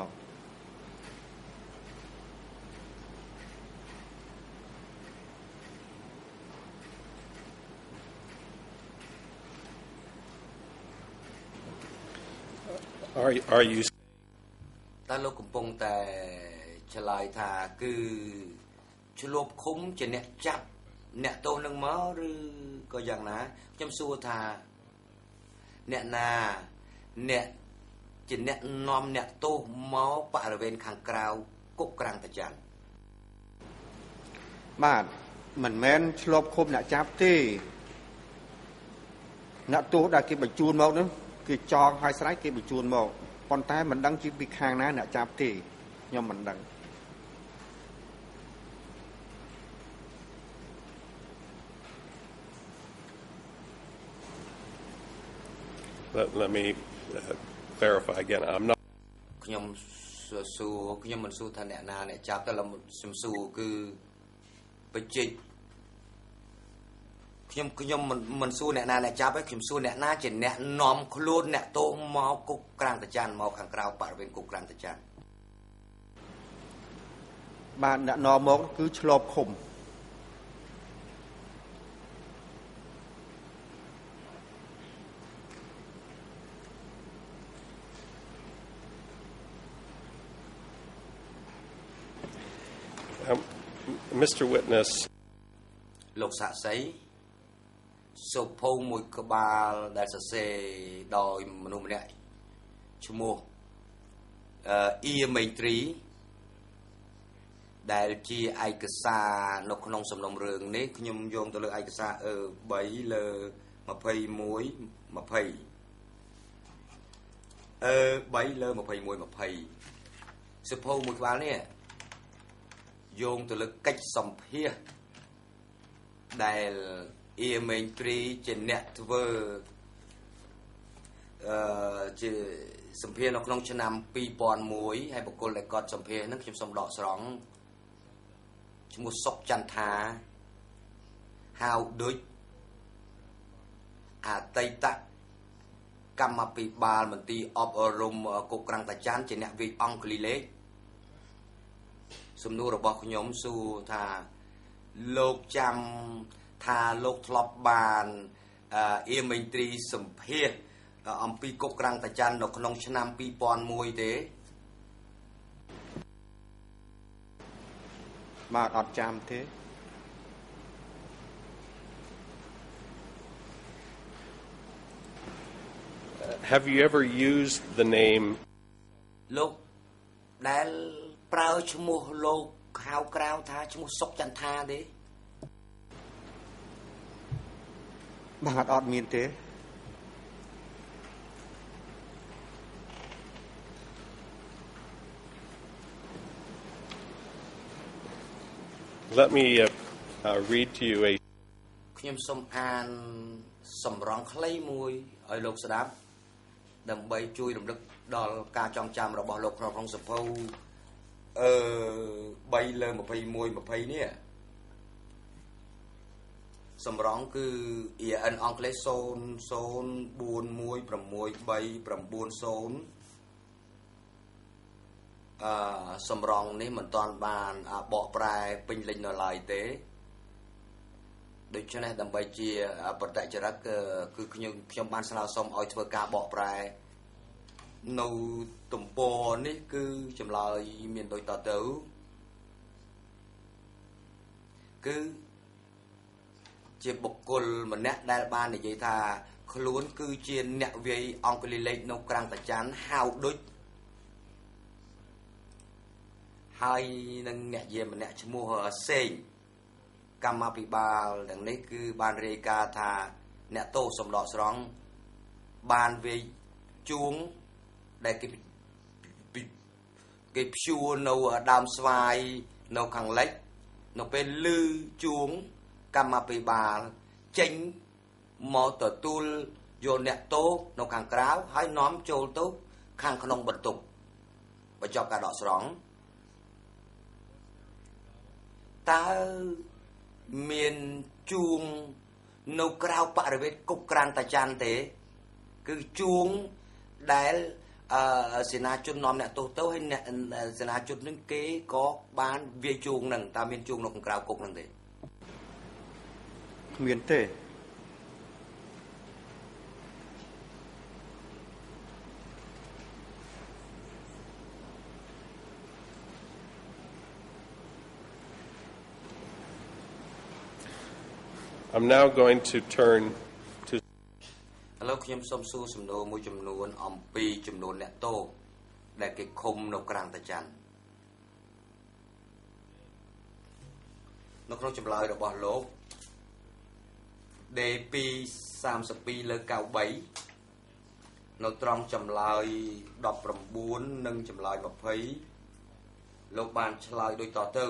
Are are you តើលោកកំពុងតែឆ្លើយថាគឺឆ្លប់ឃុំជាអ្នកចាប់អ្នកទោសនឹងមកឬក៏យ៉ាងណាខ្ញុំសួរថាអ្នកណាអ្នកជាអ្នកនាំអ្នកទោសមកបរិវេណខាងក្រៅគុកក្រាំងតាចាន់បាទមិនមែនឆ្លប់ឃុំអ្នកចាប់ទេអ្នកទោសដែលគេបញ្ជូនមកនោះគេចងហើយស្រេចគេបញ្ជូនមកប៉ុន្តែមិនដឹងជាពីខាងណាអ្នកចាប់ទេខ្ញុំមិនដឹង Let, let me uh, clarify again. I'm not ខ្ញុំសួរខ្ញុំមិនសួរថាអ្នកណាអ្នកចាប់តែខ្ញុំសួរគឺបច្ចេកខ្ញុំខ្ញុំមិនមិនសួរអ្នកណាអ្នកចាប់ទេខ្ញុំសួរអ្នកណាជាអ្នកនាំខ្លួនអ្នកទោសមកគុកក្រាំងតាចាន់មកខាងក្រៅបរិវេណគុកក្រាំងតាចាន់បាទអ្នកនាំមកគឺឆ្លប់ឃុំ um, Mister Witness លោកសាក់សីសុភៅមួយក្បាលដែលសរសេរដោយមនុស្សម្នាក់ឈ្មោះអឺអ៊ីមេត្រីដែលជាឯកសារនៅក្នុងសំណុំរឿងនេះខ្ញុំយកទៅលើឯកសារអឺ3លើ21 20អឺ3លើ21 20សុភៅមួយក្បាលនេះយោងទៅលើកិច្ចសម្ភាសដែលអ៊ីមេងត្រីជាអ្នកធ្វើអឺជាសម្ភាសនៅក្នុងឆ្នាំពីរពាន់មួយហើយបុគ្គលដែលគាត់សម្ភាសហ្នឹងខ្ញុំសូមដកស្រង់ឈ្មោះសុកចន្ទថាហៅដូចអតីតកម្មាភិបាលមន្ទីរអប់រំគុកក្រាំងតាចាន់ជាអ្នកវិអង់គ្លីលេខសំណួររបស់ខ្ញុំសួរថាលោកចាំថាលោកធ្លាប់បានអ៊ីមេងត្រីសម្ភាសអំពីគុកក្រាំងតាចាន់នៅក្នុងឆ្នាំពីរពាន់មួយទេបាទអត់ចាំទេ Have you ever used the name លោកដែលប្រើឈ្មោះលោកហៅក្រៅថាឈ្មោះសុកចន្ទថាទេបាទអត់មានទេ Let me uh, uh, read to you a ខ្ញុំសូមអានសម្រងខ្លីមួយឲ្យលោកស្ដាប់ដើម្បីជួយរំលឹកដល់ការចងចាំរបស់លោកក្នុងក្នុងសភៅអឺ3លើ21 20នេះសម្រងគឺ E N អង់គ្លេស zero zero four one six three nine zero អឺសម្រងនេះមិនទាន់បានបកប្រែពេញលេញនៅឡើយទេដូច្នេះដើម្បីជាបដិចរិតគឺខ្ញុំខ្ញុំបានស្នើសុំឲ្យធ្វើការបកប្រែនៅទំព័រនេះគឺចម្លើយមានដូចតទៅគឺជាបុគ្គលម្នាក់ដែលបាននិយាយថាខ្លួនគឺជាអ្នកវាយអង្គុលីលេខនៅក្រាំងតាចាន់ហៅដូចហើយនឹងអ្នកយាមម្នាក់ឈ្មោះសេងកម្មាភិបាលទាំងនេះគឺបានរាយការណ៍ថាអ្នកទោសសំដកស្រង់បានវាយជួងដែលគេគេព្យួរនៅដើមស្វាយនៅខាងលិចនៅពេលលឺជួងកម្មាភិបាលចេញមកទទួលយកអ្នកទោសនៅខាងក្រៅហើយនាំចូលទៅខាងក្នុងបន្ទប់បញ្ចប់ការដកស្រង់តើមានជួងនៅក្រៅបរិវេណគុកក្រាំងតាចាន់ទេគឺជួងដែលអឺសេនាជននាំអ្នកទោសទៅហើយអ្នកសេនាជននឹងគេក៏បានវាយជួងនឹងតើមានជួងនៅខាងក្រៅគុកនឹងទេគ្មានទេ I'm now going to turn to ឥឡូវខ្ញុំសូមសួរសំណួរមួយចំនួនអំពីចំនួនអ្នកទោសដែលគេឃុំនៅក្រាំងតាចាន់នៅក្នុងចម្លើយរបស់លោក D ពីរ សាមសិបពីរ លើ កៅបី នៅត្រង់ចម្លើយ ដប់ប្រាំបួន និងចម្លើយ ម្ភៃ លោកបានឆ្លើយដូចតទៅ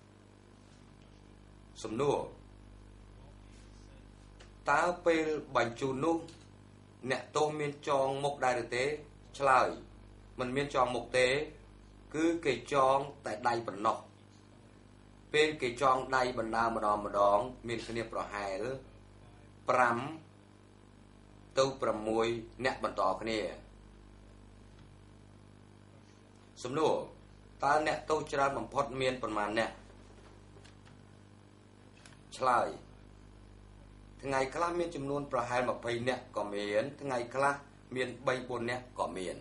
សំណួរតើពេលបញ្ជូននោះអ្នកទោសមានចងមុខដែរឬទេឆ្លើយមិនមានចងមុខទេគឺគេចងតែដៃប៉ុណ្ណោះពេលគេចងដៃបណ្ដើម្ដងម្ដងមានគ្នាប្រហែលប្រាំទៅប្រាំមួយ អ្នកបន្តគ្នាសំណួរតើអ្នកទោសច្រើនបំផុតមានប្រមាណអ្នកឆ្លើយថ្ងៃខ្លះមានចំនួនប្រហែលម្ភៃនាក់ក៏មានថ្ងៃខ្លះមានបីបួននាក់ក៏មាន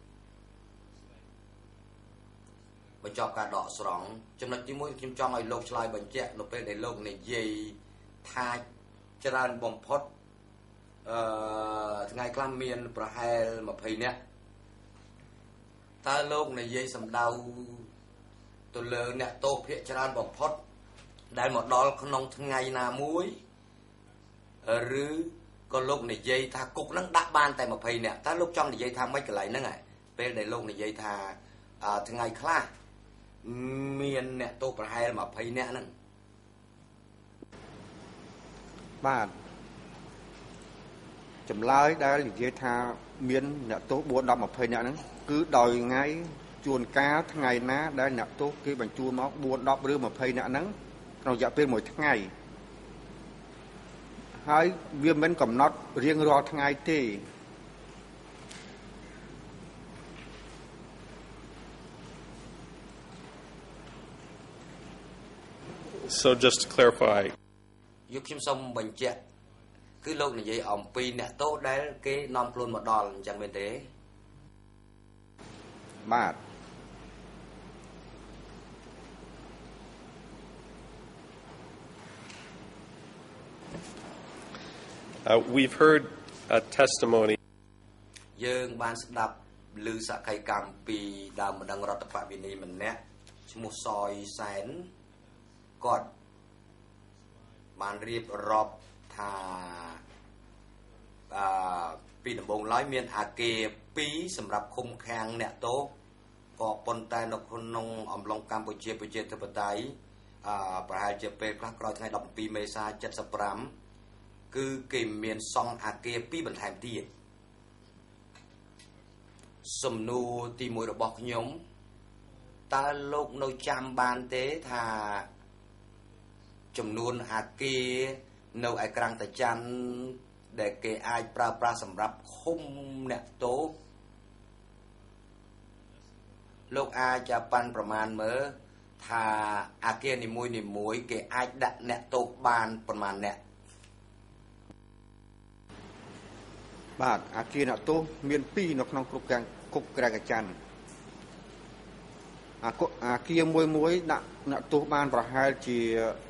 បញ្ចប់ការដកស្រង់ចំណុចទីមួយខ្ញុំចង់ឲ្យលោកឆ្លើយបញ្ជាក់នៅពេលដែលលោកនិយាយថាច្រើនបំផុតអឺថ្ងៃខ្លះមានប្រហែលម្ភៃនាក់តើលោកនិយាយសម្ដៅទៅលើអ្នកទោសភាគច្រើនបំផុតដែលមកដល់ក្នុងថ្ងៃណាមួយឬក៏លោកនិយាយថាគុកហ្នឹងដាក់បានតែម្ភៃនាក់តើលោកចង់និយាយថាម៉េចកន្លែងហ្នឹងហ៎ពេលដែលលោកនិយាយថាថ្ងៃខ្លះមានអ្នកទោសប្រហែលម្ភៃនាក់ហ្នឹងបាទចម្លើយដែលនិយាយថាមានអ្នកទោសបួន ដប់ ម្ភៃនាក់ហ្នឹងគឺដោយថ្ងៃជួនកាលថ្ងៃណាដែលអ្នកទោសគេបញ្ជូនមកបួន ដប់ ឬម្ភៃនាក់ហ្នឹងក្នុងរយៈពេលមួយថ្ងៃហើយវាមិនកំណត់រៀងរាល់ថ្ងៃទេ So just to clarify យកខ្ញុំសូមបញ្ជាក់គឺលោកនិយាយអំពីអ្នកទោសដែលគេនាំខ្លួនមកដល់អញ្ចឹងមែនទេបាទ Uh, we've heard a testimony យើងបានស្ដាប់ឮសក្ខីកម្មពីដើមម្ដងរដ្ឋបវេនីម្នាក់ឈ្មោះសយសែនគាត់បានរៀបរាប់ថាអឺពីដំបូងឡើយមានអាគារពីរសម្រាប់ឃុំឃាំងអ្នកទោសក៏ប៉ុន្តែនៅក្នុងអំឡុងកម្ពុជាប្រជាធិបតេយ្យអឺប្រហែលជាពេលខ្លះក្រោយថ្ងៃដប់ពីរមេសាเจ็ดสิบห้าគឺគេមានសង់អាគារពីរបន្ថែមទៀតសំណួរទីមួយរបស់ខ្ញុំតើលោកនៅចាំបានទេថាចំនួនអាគារនៅឯក្រាំងតាចាន់ដែលគេអាចប្រើប្រាស់សម្រាប់ឃុំអ្នកទោសលោកអាចប៉ាន់ប្រមាណមើលថាអាគារនីមួយនីមួយគេអាចដាក់អ្នកទោសបានប្រមាណអ្នកបាទអាគារអ្នកទោសមានពីរនៅក្នុងគុកក្រាំងគុកក្រាំងតាចាន់អាគុកអាគារមួយមួយដាក់អ្នកទោសបានប្រហែលជា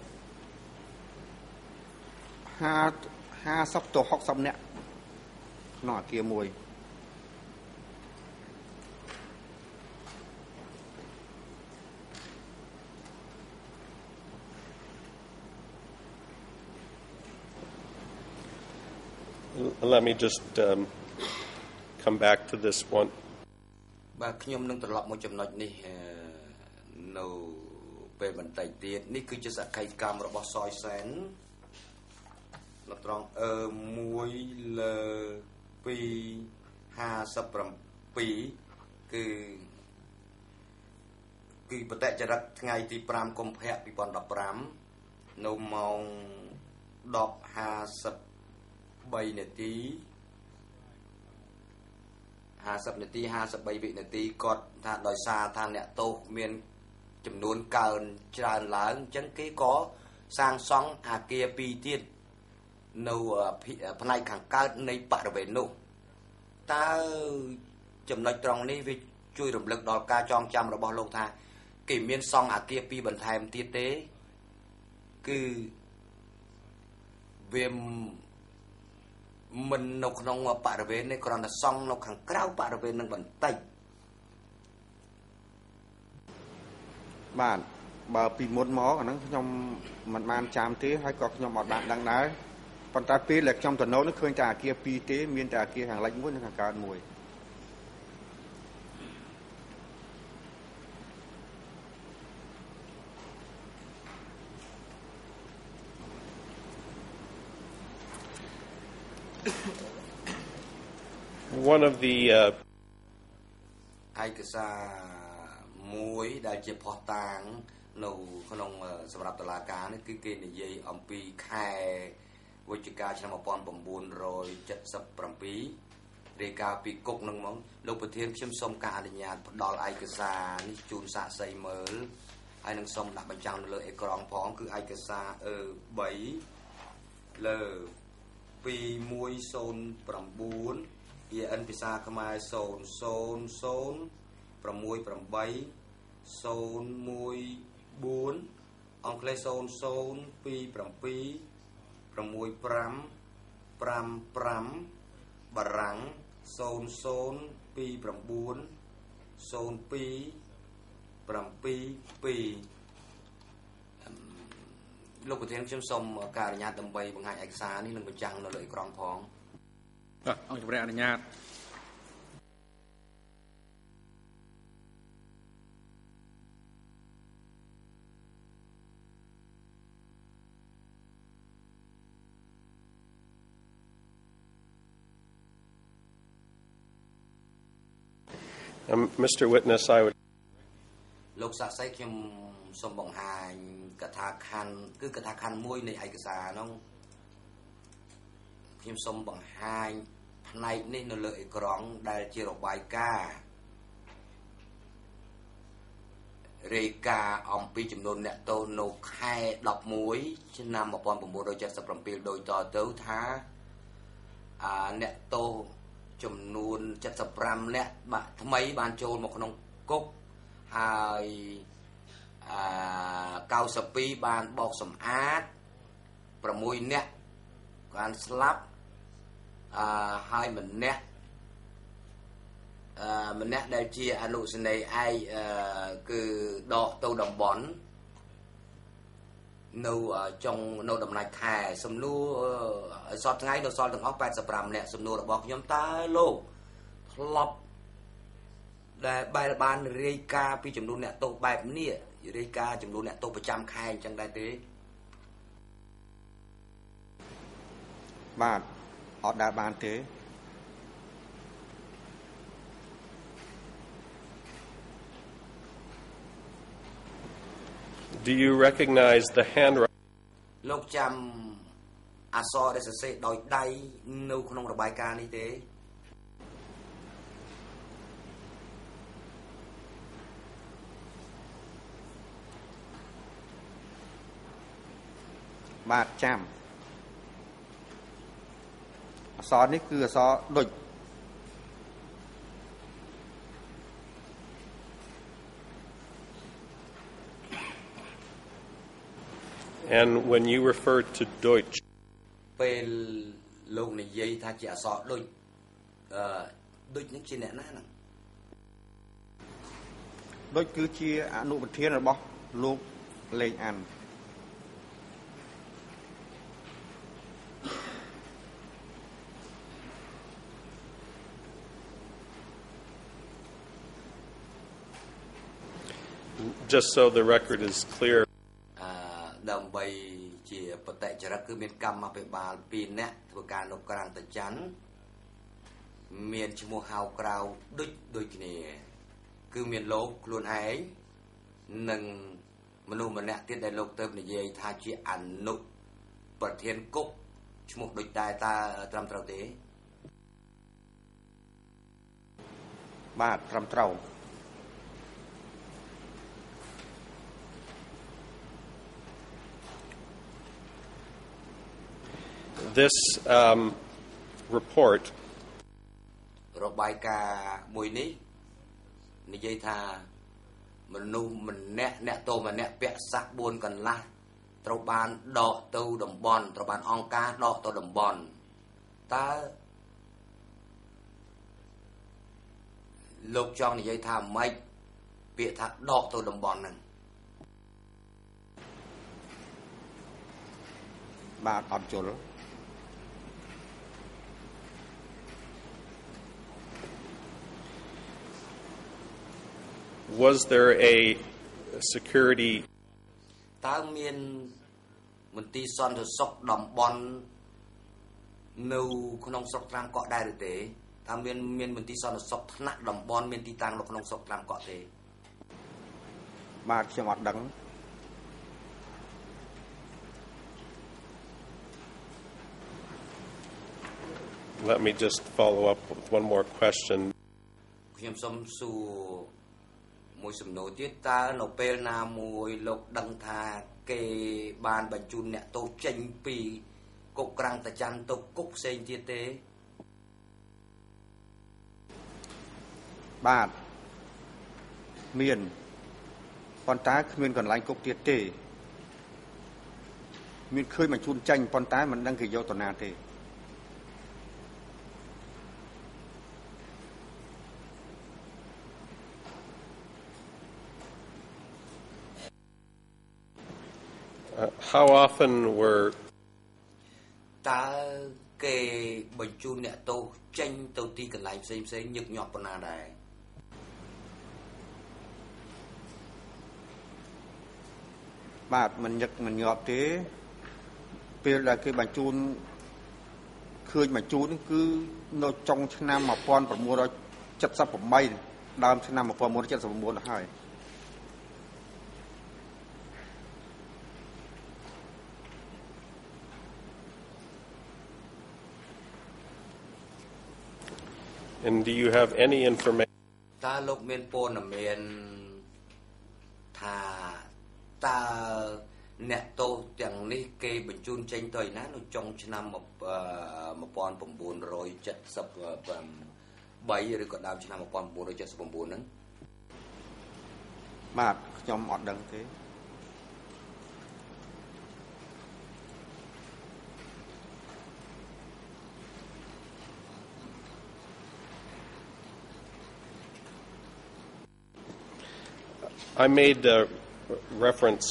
ห้าสิบទៅหกสิบនាក់ក្នុងអាគារមួយ let me just um, come back to this one. បាទខ្ញុំនឹងត្រឡប់មកចំណុចនេះនៅពេលបន្តិចទៀតនេះគឺជាសកម្មកម្មរបស់សយសែននៅត្រង់អឺមួយលើពីห้าสิบเจ็ดគឺគឺបតចរិតថ្ងៃទីห้าកុម្ភៈពីរពាន់ដប់ប្រាំនៅម៉ោងដប់ห้าสิบបីនាទីห้าสิบនាទីห้าสิบបីវិនាទីគាត់ថាដោយសារថាអ្នកទោសមានចំនួនកើនច្រើនឡើងអញ្ចឹងគេក៏សាងសង់អាគារពីរទៀតនៅផ្នែកខាងកើតនៃបរិវេណនោះតើចំណុចត្រង់នេះវាជួយរំលឹកដល់ការចងចាំរបស់លោកថាគេមានសង់អាគារពីរបន្ថែមទៀតទេគឺវាមិននៅក្នុងបរិវេណនេះគ្រាន់តែសង់នៅខាងក្រៅបរិវេណនឹងបន្តិចបាទបើពីមុនមកអាហ្នឹងខ្ញុំមិនបានចាំទេហើយក៏ខ្ញុំអត់បានដឹងដែរប៉ុន្តែពេលដែលខ្ញុំទៅនៅនោះឃើញតែអាគារពីរទេមានតែអាគារខាងលិចមួយនិងខាងកើតមួយ One of the uh, ឯកសារមួយដែលជាផុសតាងនៅក្នុងសម្រាប់តុលាការនេះគឺគេនិយាយអំពីខែវិច្ឆិកាឆ្នាំmột nghìn chín trăm bảy mươi bảyរាយការណ៍ពីគុកនឹងមកលោកប្រធានខ្ញុំសូមការអនុញ្ញាតផ្ដល់ឯកសារនេះជូនសាកសីមើលហើយនឹងសូមដាក់បញ្ចាំងនៅលើអេក្រង់ផងគឺឯកសារអឺ3លើពីរមួយศูนย์chín E N ភាសាខ្មែរศูนย์ ศูนย์ ศูนย์ หก แปด ศูนย์ หนึ่ง สี่អង់គ្លេសศูนย์ ศูนย์ ពីរ เจ็ด หก ห้า ห้า ห้าបារាំងศูนย์ ศูนย์ ពីរ เจ็ด ศูนย์ ពីរ เจ็ด ពីរ លោកប្រធានខ្ញុំសូមការអនុញ្ញាតដើម្បីបង្ហាញឯកសារនេះនឹងបញ្ចាំងនៅលើអេក្រង់ផងបាទអង្គជំរាបអនុញ្ញាត um, Mister Witness, I would លោកសាកសីខ្ញុំសូមបង្ហាញកថាខណ្ឌគឺកថាខណ្ឌមួយនៃឯកសារនោះខ្ញុំសូមបង្ហាញផ្នែកនេះនៅលើអេក្រង់ដែលជារបាយការណ៍រាយការណ៍អំពីចំនួនអ្នកទោសនៅខែដប់មួយឆ្នាំmột nghìn chín trăm bảy mươi bảyដោយតទៅថាអាអ្នកទោសចំនួនเจ็ดสิบห้าនាក់បាទថ្មីបានចូលមកក្នុងគុកហើយអឺninety-twoបានបោកសម្អាតsixនាក់បានស្លាប់អឺហើយម្នាក់អឺម្នាក់ដែលជាអនុសេនីយ៍ឯកអឺគឺដកទៅតំបន់នៅចុងនៅដំណាច់ខែសំណួរសពថ្ងៃនៅសល់ទាំងអស់eighty-fiveនាក់សំណួររបស់ខ្ញុំតើលោកធ្លាប់ដែលបែរបានរាយការណ៍ពីចំនួនអ្នកទោសបែបនេះរាយការណ៍ចំនួនអ្នកទោសប្រចាំខែអញ្ចឹងដែរទេបាទអត់ដែរបានទេ Do you recognize the handwriting? លោកចាំអក្សរដែលសរសេរដោយដៃនៅក្នុងរបាយការណ៍នេះទេបាទចាំអក្សរនេះគឺអក្សរដូច And when you refer to Deutsch, ពេលលោកនិយាយថាជាអក្សរដូចអឺដូចនេះជាអ្នកណាហ្នឹងដូចគឺជាអនុប្រធានរបស់លោកលេងអានប just so the record is clear. ដើម្បីជាបតេចរិតគឺមានកម្មអភិបាលពីរនាក់ធ្វើការនៅក្រាំងតាច័ន្ទមានឈ្មោះហៅក្រៅដូចដូចគ្នាគឺមានលោកខ្លួនឯងនិងមនុស្សម្នាក់ទៀតដែលលោកទៅនិយាយថាជាអនុប្រធានគុកឈ្មោះដូចដែរតើត្រឹមត្រូវទេបាទត្រឹមត្រូវ This um, report របាយការណ៍មួយនេះនិយាយថាមនុស្សម្នាក់អ្នកតោម្នាក់ពាក់សាក់បួនកន្លះត្រូវបានដកទៅតំបន់ត្រូវបានអង្គការដកទៅតំបន់តើលោកចង់និយាយថាម៉េចពាក្យថាដកទៅតំបន់ហ្នឹងបាទអត់ជល់ Was there a security តើមានមន្ទីរសន្តិសុខតំបន់នៅក្នុងស្រុកត្រាំកក់ដែរឬទេតើមានមានមន្ទីរសន្តិសុខថ្នាក់តំបន់មានទីតាំងនៅក្នុងស្រុកត្រាំកក់ទេបាទខ្ញុំអត់ដឹង Let me just follow up with one more question. ខ្ញុំសូមសួរមួយសំណួរទៀតតើនៅពេលណាមួយលោកដឹងថាគេបានបញ្ជូនអ្នកទោសចេញពីគុកក្រាំងតាច័ន្ទទៅគុកផ្សេងទៀតទេបាទមានប៉ុន្តែគ្មានកន្លែងគុកទៀតទេមានឃើញបញ្ជូនចេញប៉ុន្តែមិនដឹងគេយកទៅណាទេ Uh, how often were តើគេបញ្ជូនអ្នកទោសចេញទៅទីកន្លែងផ្សេងផ្សេងញឹកញាប់ប៉ុណ្ណាដែរបាទមិនញឹកមិនញាប់ទេពេលដែលគេបញ្ជូនឃើញបញ្ជូនគឺនៅចុងឆ្នាំ nineteen seventy-eight ដើមឆ្នាំ nineteen seventy-nine ទៅហើយ and do you have any information តើលោកមានព័ត៌មានថាតើអ្នកទោសទាំងនេះគេបញ្ជូនចេញទៅឯណានៅចុងឆ្នាំnineteen seventy-three ឬក៏ដើមឆ្នាំnineteen seventy-nine ហ្នឹងបាទខ្ញុំអត់ដឹងទេ I made a reference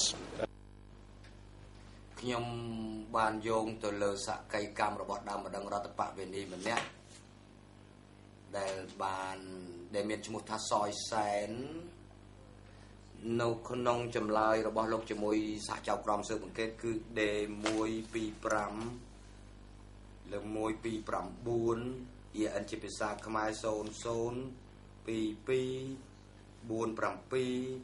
ខ្ញុំបានយោងទៅលើសកម្មកម្មរបស់ដើមម្ដងរដ្ឋបវេនីម្នាក់ដែលបានដែលមានឈ្មោះថាសយសែននៅក្នុងចម្លើយរបស់លោកជាមួយសហចៅក្រមស៊ើបអង្កេតគឺ D one two five លើ one two nine អ៊ី អិន ជាភាសាខ្មែរzero zero two two four seven nine zero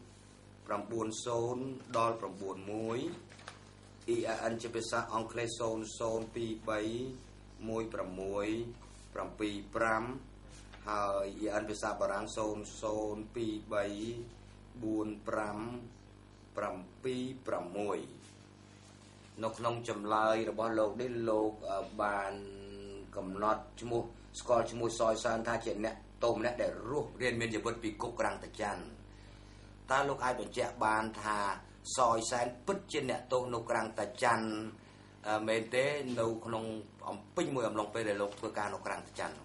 ដល់nine one អ៊ី អិន ជាភាសាអង់គ្លេសzero zero two three one six seven five ហើយអ៊ី អិន ភាសាបារាំងzero zero two three four five seven sixនៅក្នុងចម្លើយរបស់លោកនេះលោកបានកំណត់ឈ្មោះស្គាល់ឈ្មោះសយសានថាជាអ្នកតោម្នាក់ដែលរស់រៀនមានជីវិតពីគុកក្រាំងតាច័ន្ទតើលោកអាចបញ្ជាក់បានថាសយសែនពិតជាអ្នកទោសនៅក្រាំងតាច័ន្ទមែនទេនៅក្នុងអំពេញមួយអំឡុងពេលដែលលោកធ្វើការនៅក្រាំងតាច័ន្ទ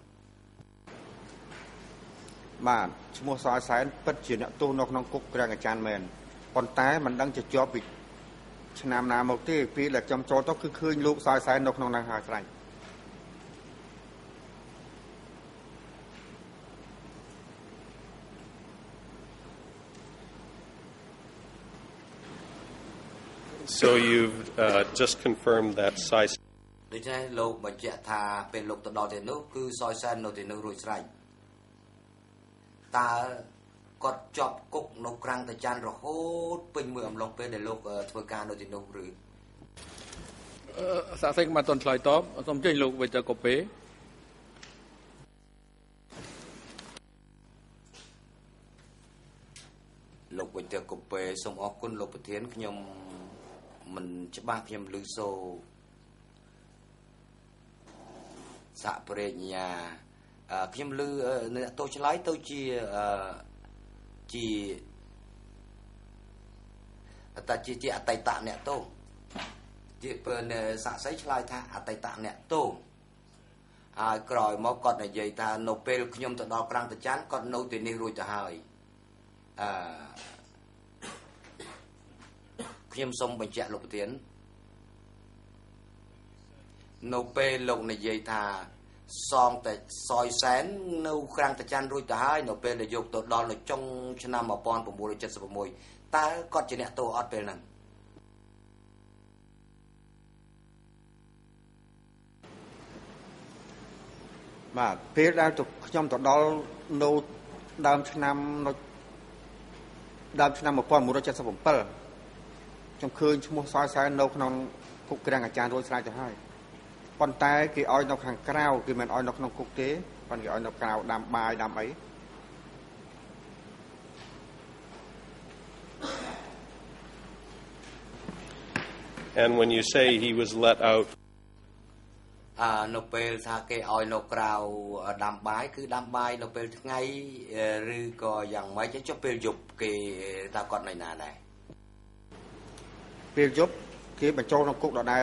បាទឈ្មោះសយសែនពិតជាអ្នកទោសនៅក្នុងគុកក្រាំងតាច័ន្ទមែនប៉ុន្តែមិនដឹងជាជាប់ពីឆ្នាំណាមកទេពេលដែលខ្ញុំចូលទៅគឺឃើញលោកសយសែននៅក្នុងហ្នឹងហើយស្រេច So you've uh, just confirmed that size. ដូច្នេះលោកបញ្ជាក់ថាពេលលោកទៅដល់ទីនោះគឺសយសែននៅទីនោះរួចស្រេចតើគាត់ជាប់គុកនៅក្រាំងតាចាន់រហូតពេញមួយអំឡុងពេលដែលលោកធ្វើការនៅទីនោះឬសាកសីក៏មិនទាន់ឆ្លើយតបសូមចេញលោកវិទ្យាកូពេលោកវិទ្យាកូពេសូមអរគុណលោកប្រធានខ្ញុំមិនច្បាស់ខ្ញុំឮសូរសាក់ប្រញ្ញាខ្ញុំឮអ្នកទោសឆ្លើយទៅជាជាអតជាជាអតីតអ្នកទោសជាពេលសាក់សីឆ្លើយថាអតីតអ្នកទោសហើយក្រោយមកគាត់និយាយថានៅពេលខ្ញុំទៅដល់ក្រាំងតាចាន់គាត់នៅទីនេះរួចទៅហើយអឺខ្ញុំសូមបញ្ជាក់លោកប្រធាននៅពេលលោកនិយាយថាសងតែសយសែននៅក្រាំងតាចាន់រួចទៅហើយនៅពេលដែលយកទៅដល់នៅចុងឆ្នាំmột nghìn chín trăm七十sáuតើគាត់ជាអ្នកទោសអត់ពេលហ្នឹងបាទពេលដែលខ្ញុំទៅដល់នៅដើមឆ្នាំនៅដើមឆ្នាំmột nghìn chín trăm七十bảyខ្ញុំឃើញឈ្មោះសយសែននៅក្នុងគុកក្រាំងអាចារ្យរួចស្រេចទៅហើយប៉ុន្តែគេឲ្យនៅខាងក្រៅគេមិនឲ្យនៅក្នុងគុកទេប៉ុន្តែគេឲ្យនៅក្រៅដាំបាយដាំអី And when you say he was let out អឺនៅពេលថាគេឲ្យនៅក្រៅដាំបាយគឺដាំបាយនៅពេលថ្ងៃឬក៏យ៉ាងម៉េចចុះពេលយប់គេថាគាត់នៅណាដែរពេលយប់គេបញ្ចូលក្នុងគុកដដែល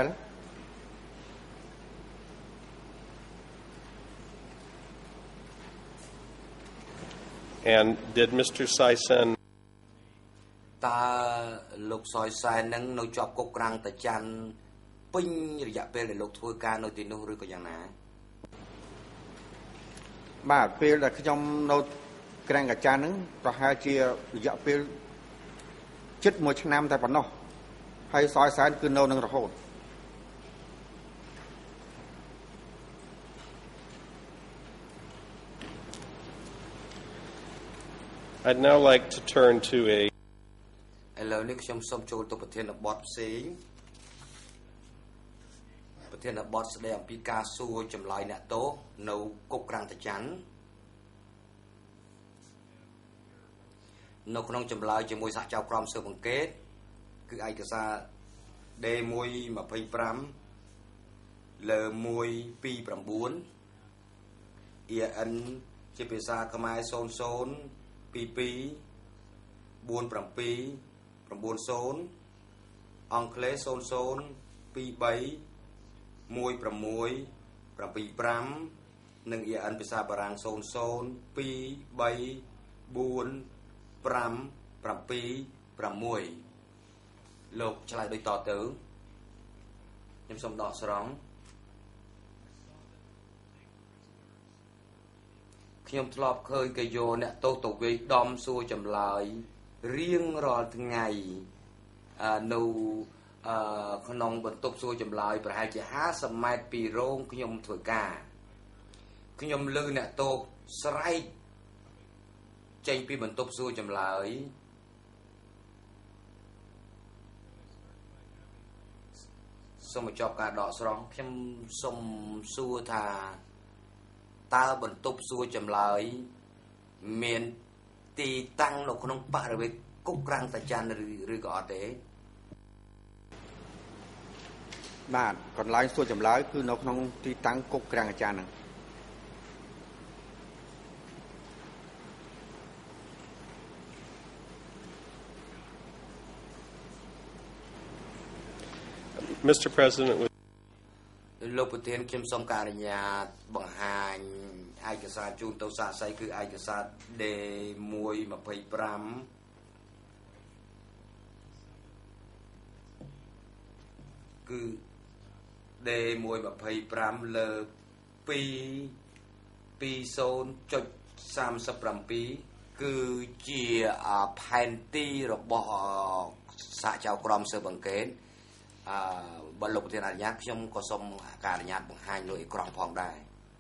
And did Mister Saisen តើលោកសយសែននឹងនៅជាប់គុកក្រាំងតាចាន់ពេញរយៈពេលដែលលោកធ្វើការនៅទីនោះឬក៏យ៉ាងណាបាទពេលដែលខ្ញុំនៅក្រាំងតាចាន់ហ្នឹងប្រហែលជារយៈពេលជិតមួយឆ្នាំតែប៉ុណ្ណោះហើយសយសែនគឺនៅនឹងរហូត I'd now like to turn to a ឥឡូវនេះខ្ញុំសូមចូលទៅប្រធានបទផ្សេងប្រធានបទស្ដីអំពីការសួរចម្លើយអ្នកទោសនៅគុកក្រាំងតាចាន់នៅក្នុងចម្លើយជាមួយសហចៅក្រមស៊ើបអង្កេតគឺឯកសារ D មួយยี่สิบห้าលើមួយยี่สิบเก้า E N ជាភាសាខ្មែរศูนย์ ศูนย์ two two สี่ seven 90 អង់គ្លេស ศูนย์ ศูนย์ two 3 one 6 7 5 និង E N ភាសាបារាំង ศูนย์ ศูนย์ two 3 four 5 7 6 លោកឆ្លើយដូចតទៅខ្ញុំសូមដកស្រង់ខ្ញុំធ្លាប់ឃើញគេយកអ្នកទោសទៅវាយដំសួរចម្លើយរៀងរាល់ថ្ងៃនៅក្នុងបន្ទប់សួរចម្លើយប្រហែលជាห้าสิบម៉ែត្រពីរោងខ្ញុំធ្វើការខ្ញុំឮអ្នកទោសស្រែកចេញពីបន្ទប់សួរចម្លើយសូមបញ្ចប់ការដកស្រង់ខ្ញុំសូមសួរថាតើបន្ទប់សួរចម្លើយមានទីតាំងនៅក្នុងបរិវេណគុកក្រាំងតាចាន់ឬក៏អត់ទេបាទកន្លែងសួរចម្លើយគឺនៅក្នុងទីតាំងគុកក្រាំងតាចាន់ហ្នឹង Mister President លោកប្រធានខ្ញុំសូមការអនុញ្ញាតបង្ហាញឯកសារជូនទៅសាកសីគឺឯកសារ D មួយยี่สิบห้าគឺ D មួយยี่สิบห้าលើ two 20.37 គឺជាផែនទីរបស់សហចៅក្រមស៊ើបអង្កេតបើលោកប្រធានអនុញ្ញាតខ្ញុំក៏សូមការអនុញ្ញាតបង្ហាញលោកអេក្រង់ផងដែរ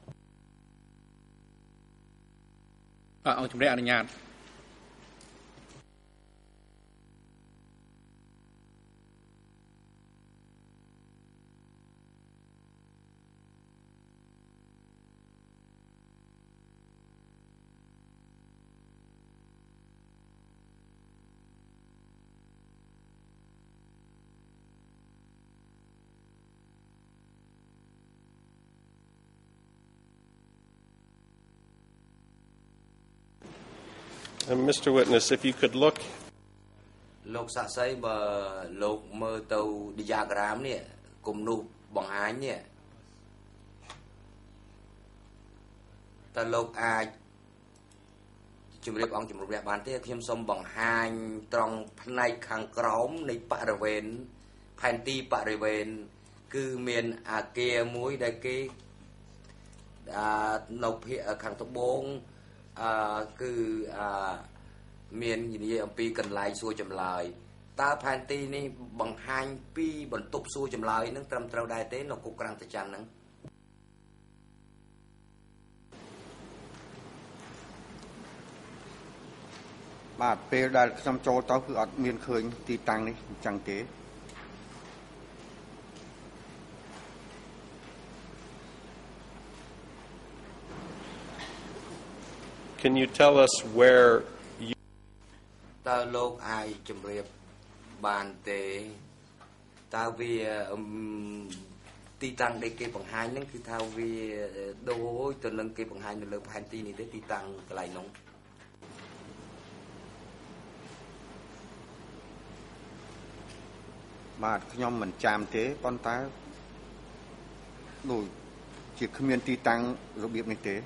អង្គជំរាបអនុញ្ញាត And Mister Witness, if you could look លោកសាក់សីបើលោកមើលទៅ diagram នេះគំនូសបង្ហាញនេះតើលោកអាចជំរាបអង្គជំរាបបានទេខ្ញុំសូមបង្ហាញត្រង់ផ្នែកខាងក្រោមនៃបរិវេណផែនទីបរិវេណគឺមានអាគារមួយដែលគេនៅភាគខាងត្បូងអឺគឺអឺមាននិយាយអំពីកន្លែងសួរចម្លើយតើផែនទីនេះបង្ហាញពីបន្ទប់សួរចម្លើយនឹងត្រឹមត្រូវដែរទេនៅគុកក្រាំងតាចាន់ហ្នឹងបាទពេលដែលខ្ញុំចូលទៅគឺអត់មានឃើញទីតាំងនេះអញ្ចឹងទេ Can you tell us where you តើលោកអាចជម្រាបបានទេតើវាទីតាំងដែលគេបង្ហាញហ្នឹងគឺថាវាដូចទៅនឹងគេបង្ហាញនៅលើផែនទីនេះទេទីតាំងកន្លែងនោះបាទខ្ញុំមិនចាំទេប៉ុន្តែដូចជាគ្មានទីតាំងរបៀបនេះទេ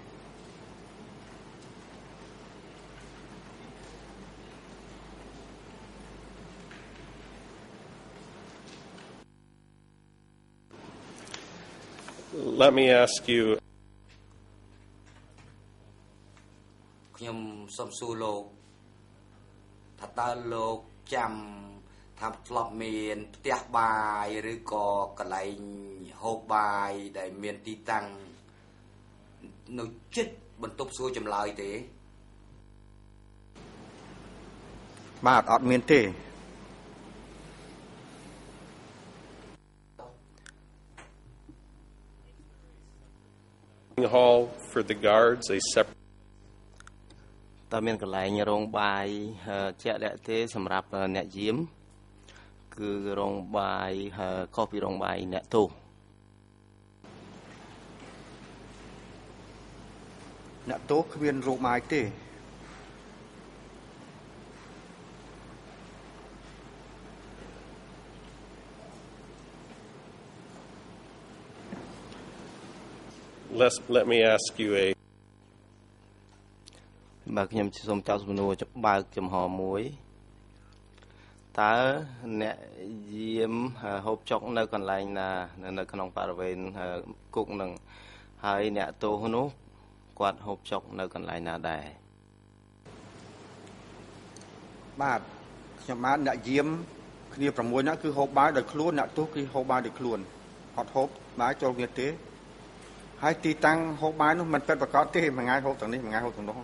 Let me ask you ខ្ញុំសូមសួរលោកថាតើលោកចាំថាធ្លាប់មានផ្ទះបាយឬក៏កន្លែងហូបបាយដែលមានទីតាំងនៅជិតបន្ទប់សួរចម្លើយទេបាទអត់មានទេ hall for the guards a separate តើមានកន្លែងរោងបាយជាក់លាក់ទេសម្រាប់អ្នកយាមគឺរោងបាយខុសពីរោងបាយអ្នកទោសអ្នកទោសគ្មានរោងបាយទេ Let's, let me ask you a បាទខ្ញុំសូមចោទសំណួរបើកចំហមួយតើអ្នកយាមហូបចុកនៅកន្លែងណានៅក្នុងបរិវេណគុកនឹងហើយអ្នកទោសនោះគាត់ហូបចុកនៅកន្លែងណាដែរបាទខ្ញុំបានអ្នកយាមគ្នាប្រាំមួយនាក់គឺហូបបាយដោយខ្លួនអ្នកទោសគឺហូបបាយដោយខ្លួនអត់ហូបបាយចូលគ្នាទេហើយទីតាំងហូបបាយនោះមិនពិតប្រាកដទេមួយថ្ងៃហូបទាំងនេះមួយថ្ងៃហូបទាំងនោះ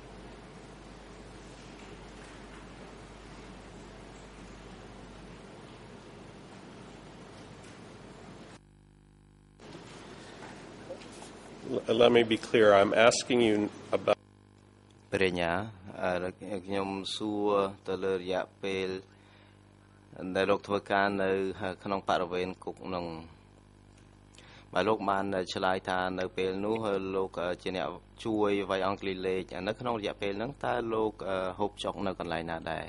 Let me be clear. I'm asking you about ព្រះញ្ញាខ្ញុំសួរទៅលើរយៈពេលដែលលោកធ្វើការនៅក្នុងបរិវេណគុកនឹងបើលោកបានឆ្លើយថានៅពេលនោះលោកជាអ្នកជួយវាយអង់គ្លីលេខនៅក្នុងរយៈពេលហ្នឹងតើលោកហូបចុកនៅកន្លែងណាដែរ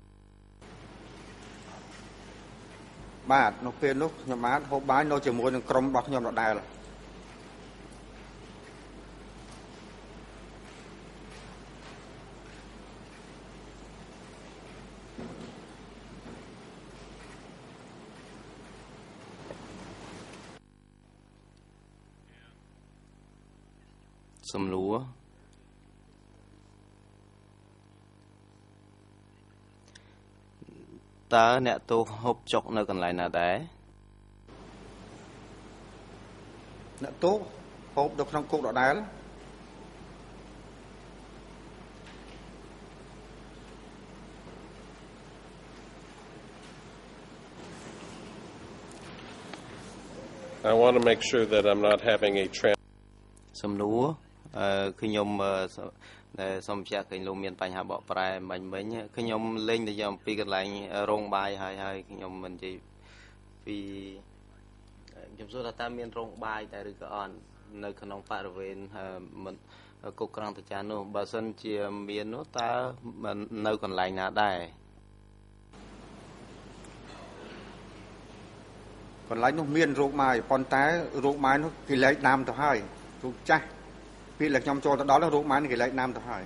បាទនៅពេលនោះខ្ញុំបានហូបបាយនៅជាមួយនឹងក្រុមរបស់ខ្ញុំដដែលសំលួរតើអ្នកទោសហូបចុកនៅកន្លែងណាដែរអ្នកទោសហូបនៅក្នុងគុកដដែល I want to make sure that I'm not having a trans សំណួរអឺខ្ញុំដែលសូមបញ្ជាក់ឃើញលោកមានបញ្ហាបកប្រែមិញមិញខ្ញុំលេងទៅយកអំពីកន្លែងរោងបាយហើយហើយខ្ញុំមិននិយាយពីខ្ញុំសួរថាតើមានរោងបាយតែឬក៏អត់នៅក្នុងបរិវេណមិនគុកក្រងតាចារនោះបើសិនជាមាននោះតើនៅកន្លែងណាដែរ còn lấy nó miên rượu mài con té rượu mài nó kỳ lấy nam từ hai rượu cha vì là trong cho đó là rượu mài kỳ lấy nam từ hai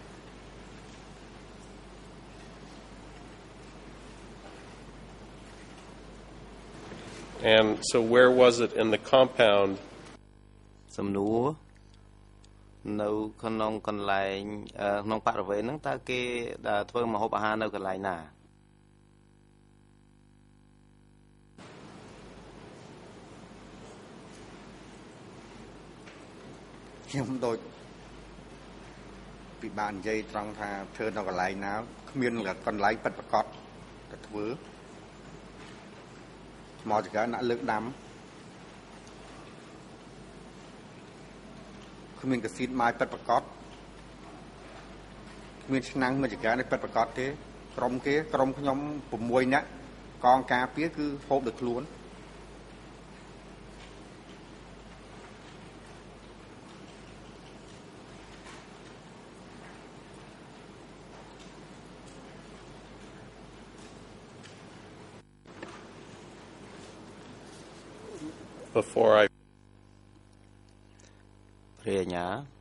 and so where was it in the compound សំណួរនៅក្នុងកន្លែងក្នុងបរិវេណហ្នឹងតើគេធ្វើម្ហូបអាហារនៅកន្លែងណាខ្ញុំដូចពីបាននិយាយត្រង់ថាធ្វើនៅកន្លែងណាគ្មានកន្លែងប៉ិតប្រកបទៅធ្វើមកចកាដាក់លើកដាំគ្មានកស៊ីតម៉ាយប៉ិតប្រកបគ្មានឆ្នាំងមកចកានេះប៉ិតប្រកបទេក្រុមគេក្រុមខ្ញុំ6នាក់កងការពារគឺហូបដោយខ្លួន before I ព្រះញ្ញា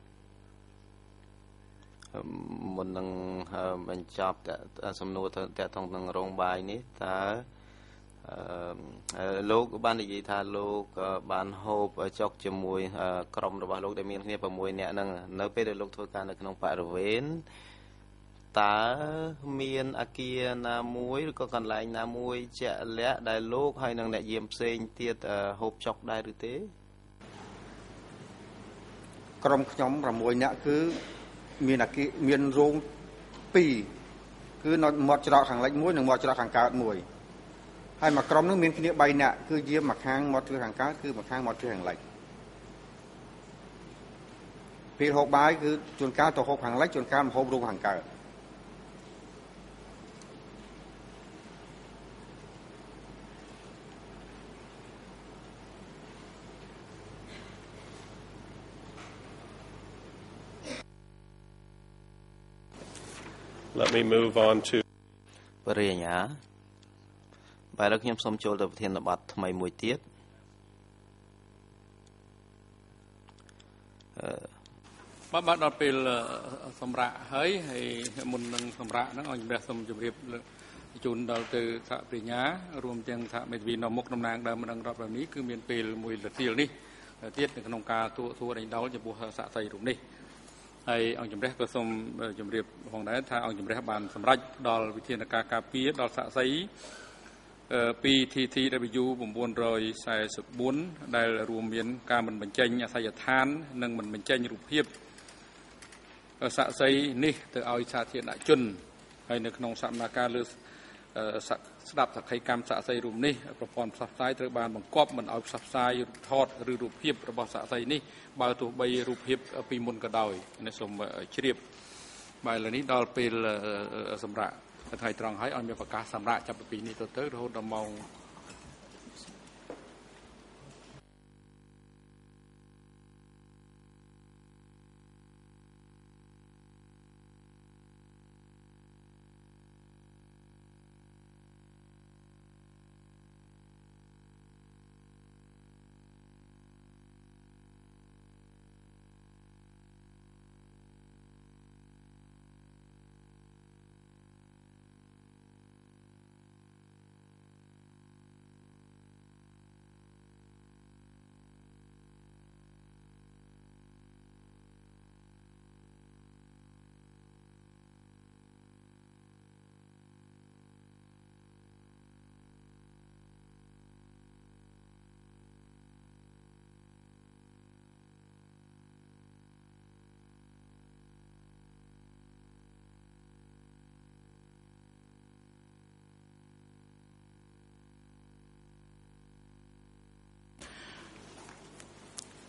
មុននឹងបញ្ចប់សំណួរតើតងនឹងរោងបាយនេះតើលោកបាននិយាយថាលោកបានហូបចុកជាមួយក្រុមរបស់លោកដែលមានគ្នា6នាក់ហ្នឹងនៅពេលដែលលោកធ្វើការនៅក្នុងបរិវេណតើមានអគារណាមួយឬក៏កន្លែងណាមួយជាក់លាក់ដែលលោកហើយនឹងអ្នកយាមផ្សេងទៀតហូបចុកដែរឬទេក្រុមខ្ញុំ6នាក់គឺមានអគារមានរោង2គឺនៅមាត់ច្រកខាងលិចមួយនិងមាត់ច្រកខាងកើតមួយហើយមួយក្រុមនោះមានគ្នា3នាក់គឺយាមមកខាងមាត់ច្រកខាងកើតគឺមកខាងមាត់ច្រកខាងលិចពេលហូបបាយគឺជួនកាលទៅហូបខាងលិចជួនកាលមកហូបរោងខាងកើត let me move on to ព្រះញ្ញាបាទឥឡូវខ្ញុំសូមចូលទៅប្រធានបទថ្មីមួយទៀតអឺបាទដល់ពេលសម្រាប់ហើយហើយមុននឹងសម្រាប់ហ្នឹងឲ្យជំរាបសូមជម្រាបជូនដល់ទៅសហប្រញ្ញារួមទាំងសហមេធាវីនៅមុខតំណាងដើមម្ដងរដ្ឋបាលនេះគឺមានពេលមួយលទ្ធិលនេះទៀតនៅក្នុងការទួទួដេញដោលចំពោះសាកសីរូបនេះហើយអង្គជំរះក៏សូមជម្រាបផងដែរថាអង្គជំរះបានសម្រេចដល់វិធានការការពារដល់សាកសីពី T T W 944 ដែលរួមមានការមិនបញ្ចេញអាសយដ្ឋាននិងមិនបញ្ចេញរូបភាពសាកសីនេះទៅឲ្យសាធារណជនហើយនៅក្នុងសកម្មភាពលើស្ដាប់សក្ខីកម្មសាកសីរូបនេះប្រព័ន្ធផ្សព្វផ្សាយត្រូវបានបង្គាប់មិនឲ្យផ្សព្វផ្សាយរូបថតឬរូបភាពរបស់សាកសីនេះបើទោះបីរូបភាពពីមុនក៏ដោយនេះសូមជ្រាបបាទឥឡូវនេះដល់ពេលសម្រាប់ថ្ងៃត្រង់ហើយឲ្យមានប្រកាសសម្រាប់ចាប់ពីនេះទៅទៅរហូតដល់ម៉ោង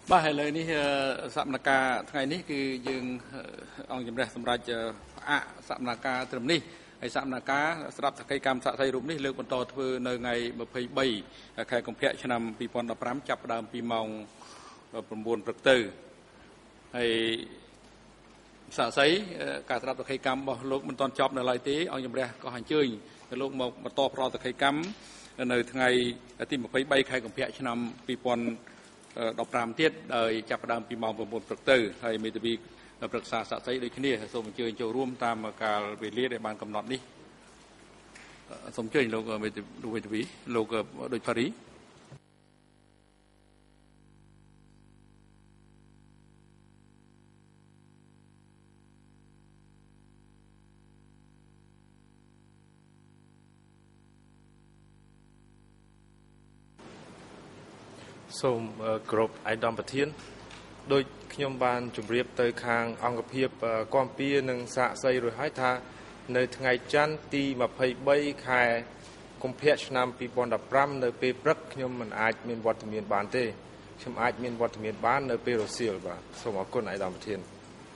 បាទឥឡូវនេះសកម្មភាពថ្ងៃនេះគឺយើងអង្គជំរះសម្រាប់អសកម្មភាពត្រឹមនេះហើយសកម្មភាពស្រាប់សក្តិកម្មសាក់សីរូបនេះលើកបន្តធ្វើនៅថ្ងៃ23ខែកុម្ភៈឆ្នាំ2015ចាប់ផ្ដើមពីម៉ោង9ព្រឹកទៅហើយសាក់សីការស្រាប់សក្តិកម្មរបស់លោកមិនទាន់ចប់នៅឡើយទេអង្គជំរះក៏អញ្ជើញលោកមកបន្តប្រតិសក្តិកម្មនៅថ្ងៃទី23ខែកុម្ភៈឆ្នាំ2015ទៀតដោយចាប់ផ្ដើមពីម៉ោង9ព្រឹកទៅហើយមេធាវីប្រឹក្សាសាក់សីដូចគ្នាសូមអញ្ជើញចូលរួមតាមកាលវេលាដែលបានកំណត់នេះសូមអញ្ជើញលោកមេធាវីលោកដូចផារីសូមគ្រប់អាយដាមប្រធានដោយខ្ញុំបានជម្រាបទៅខាងអង្គភាពគាំពៀនិងសាកសីរួចហើយថានៅថ្ងៃច័ន្ទទី23ខែកុម្ភៈឆ្នាំ2015នៅពេលព្រឹកខ្ញុំមិនអាចមានវត្តមានបានទេខ្ញុំអាចមានវត្តមានបាននៅពេលរសៀលបាទសូមអរគុណអាយដាមប្រធាន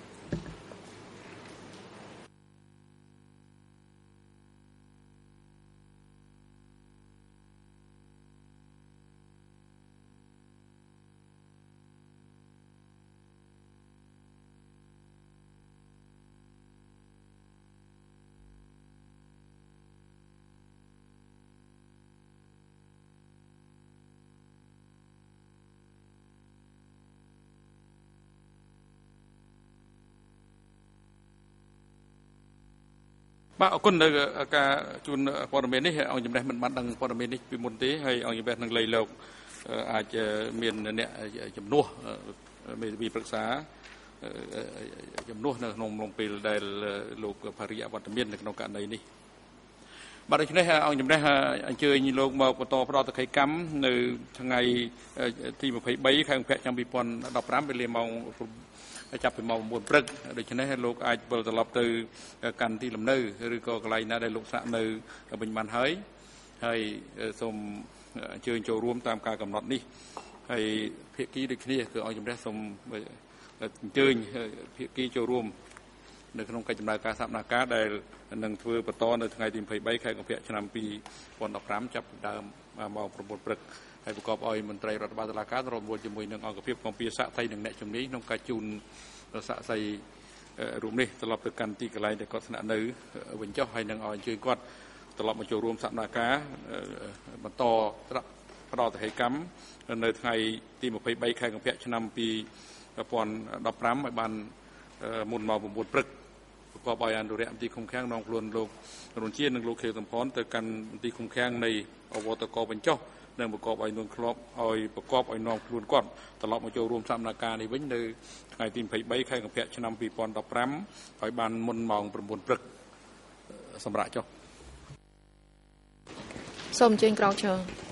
បាទអរគុណនៅការជូនព័ត៌មាននេះអង្គជំរះមិនបានដឹងព័ត៌មាននេះពីមុនទេហើយអង្គជំរះនឹងលៃលោកអាចមានអ្នកជំនួសមេធាវីប្រឹក្សាជំនួសនៅក្នុងក្នុងពេលដែលលោកភារីអវត្តមាននៅក្នុងករណីនេះបាទដូច្នេះអង្គជំរះអញ្ជើញលោកមកបន្តប្រតិសក្តិកម្មនៅថ្ងៃទី23ខែកុម្ភៈឆ្នាំ2015វេលាម៉ោងចាប់ពីម៉ោង9ព្រឹកដូច្នេះលោកអាចវិលត្រឡប់ទៅកាន់ទីលំនៅឬក៏កន្លែងណាដែលលោកស្នាក់នៅវិញបានហើយហើយសូមអញ្ជើញចូលរួមតាមការកំណត់នេះហើយភាគីដូចគ្នាគឺអង្គជំរះសូមអញ្ជើញភាគីចូលរួមនៅក្នុងកិច្ចដំណើរការសកម្មភាពដែលនឹងធ្វើបន្តនៅថ្ងៃទី23ខែកុម្ភៈឆ្នាំ2015ចាប់ពីដើមម៉ោង9ព្រឹកហើយប្រកបឲ្យមន្ត្រីរដ្ឋបាលតុលាការរួមជាមួយនឹងអង្គភាពកំពីសាក់សីនិងអ្នកជំនាញក្នុងការជូនសាក់សីរួមនេះត្រឡប់ទៅកាន់ទីកន្លែងដែលគាត់ស្នាក់នៅវិញចុះហើយនឹងឲ្យអញ្ជើញគាត់ត្រឡប់មកចូលរួមសកម្មភាពបន្តត្រាប់ប្រតិហេតុកម្មនៅថ្ងៃទី23ខែកុម្ភៈឆ្នាំ2015ឲ្យបានមុនម៉ោង9ព្រឹកប្រកបឲ្យអនុរិយមន្ត្រីឃុំឃាំងនាំខ្លួនលោករុនជានិងលោកខៀវសំផនទៅកាន់មន្ត្រីឃុំឃាំងនៃអវតកវិញចុះនិងប្រកបឲ្យនួនក្របឲ្យប្រកបឲ្យនាំខ្លួនគាត់ត្រឡប់មកចូលរួមសកម្មភាពនេះវិញនៅថ្ងៃទី23ខែកុម្ភៈឆ្នាំ2015ឲ្យបានមុនម៉ោង9ព្រឹកសម្រាប់ចុះសូមអញ្ជើញក្រោកឈរ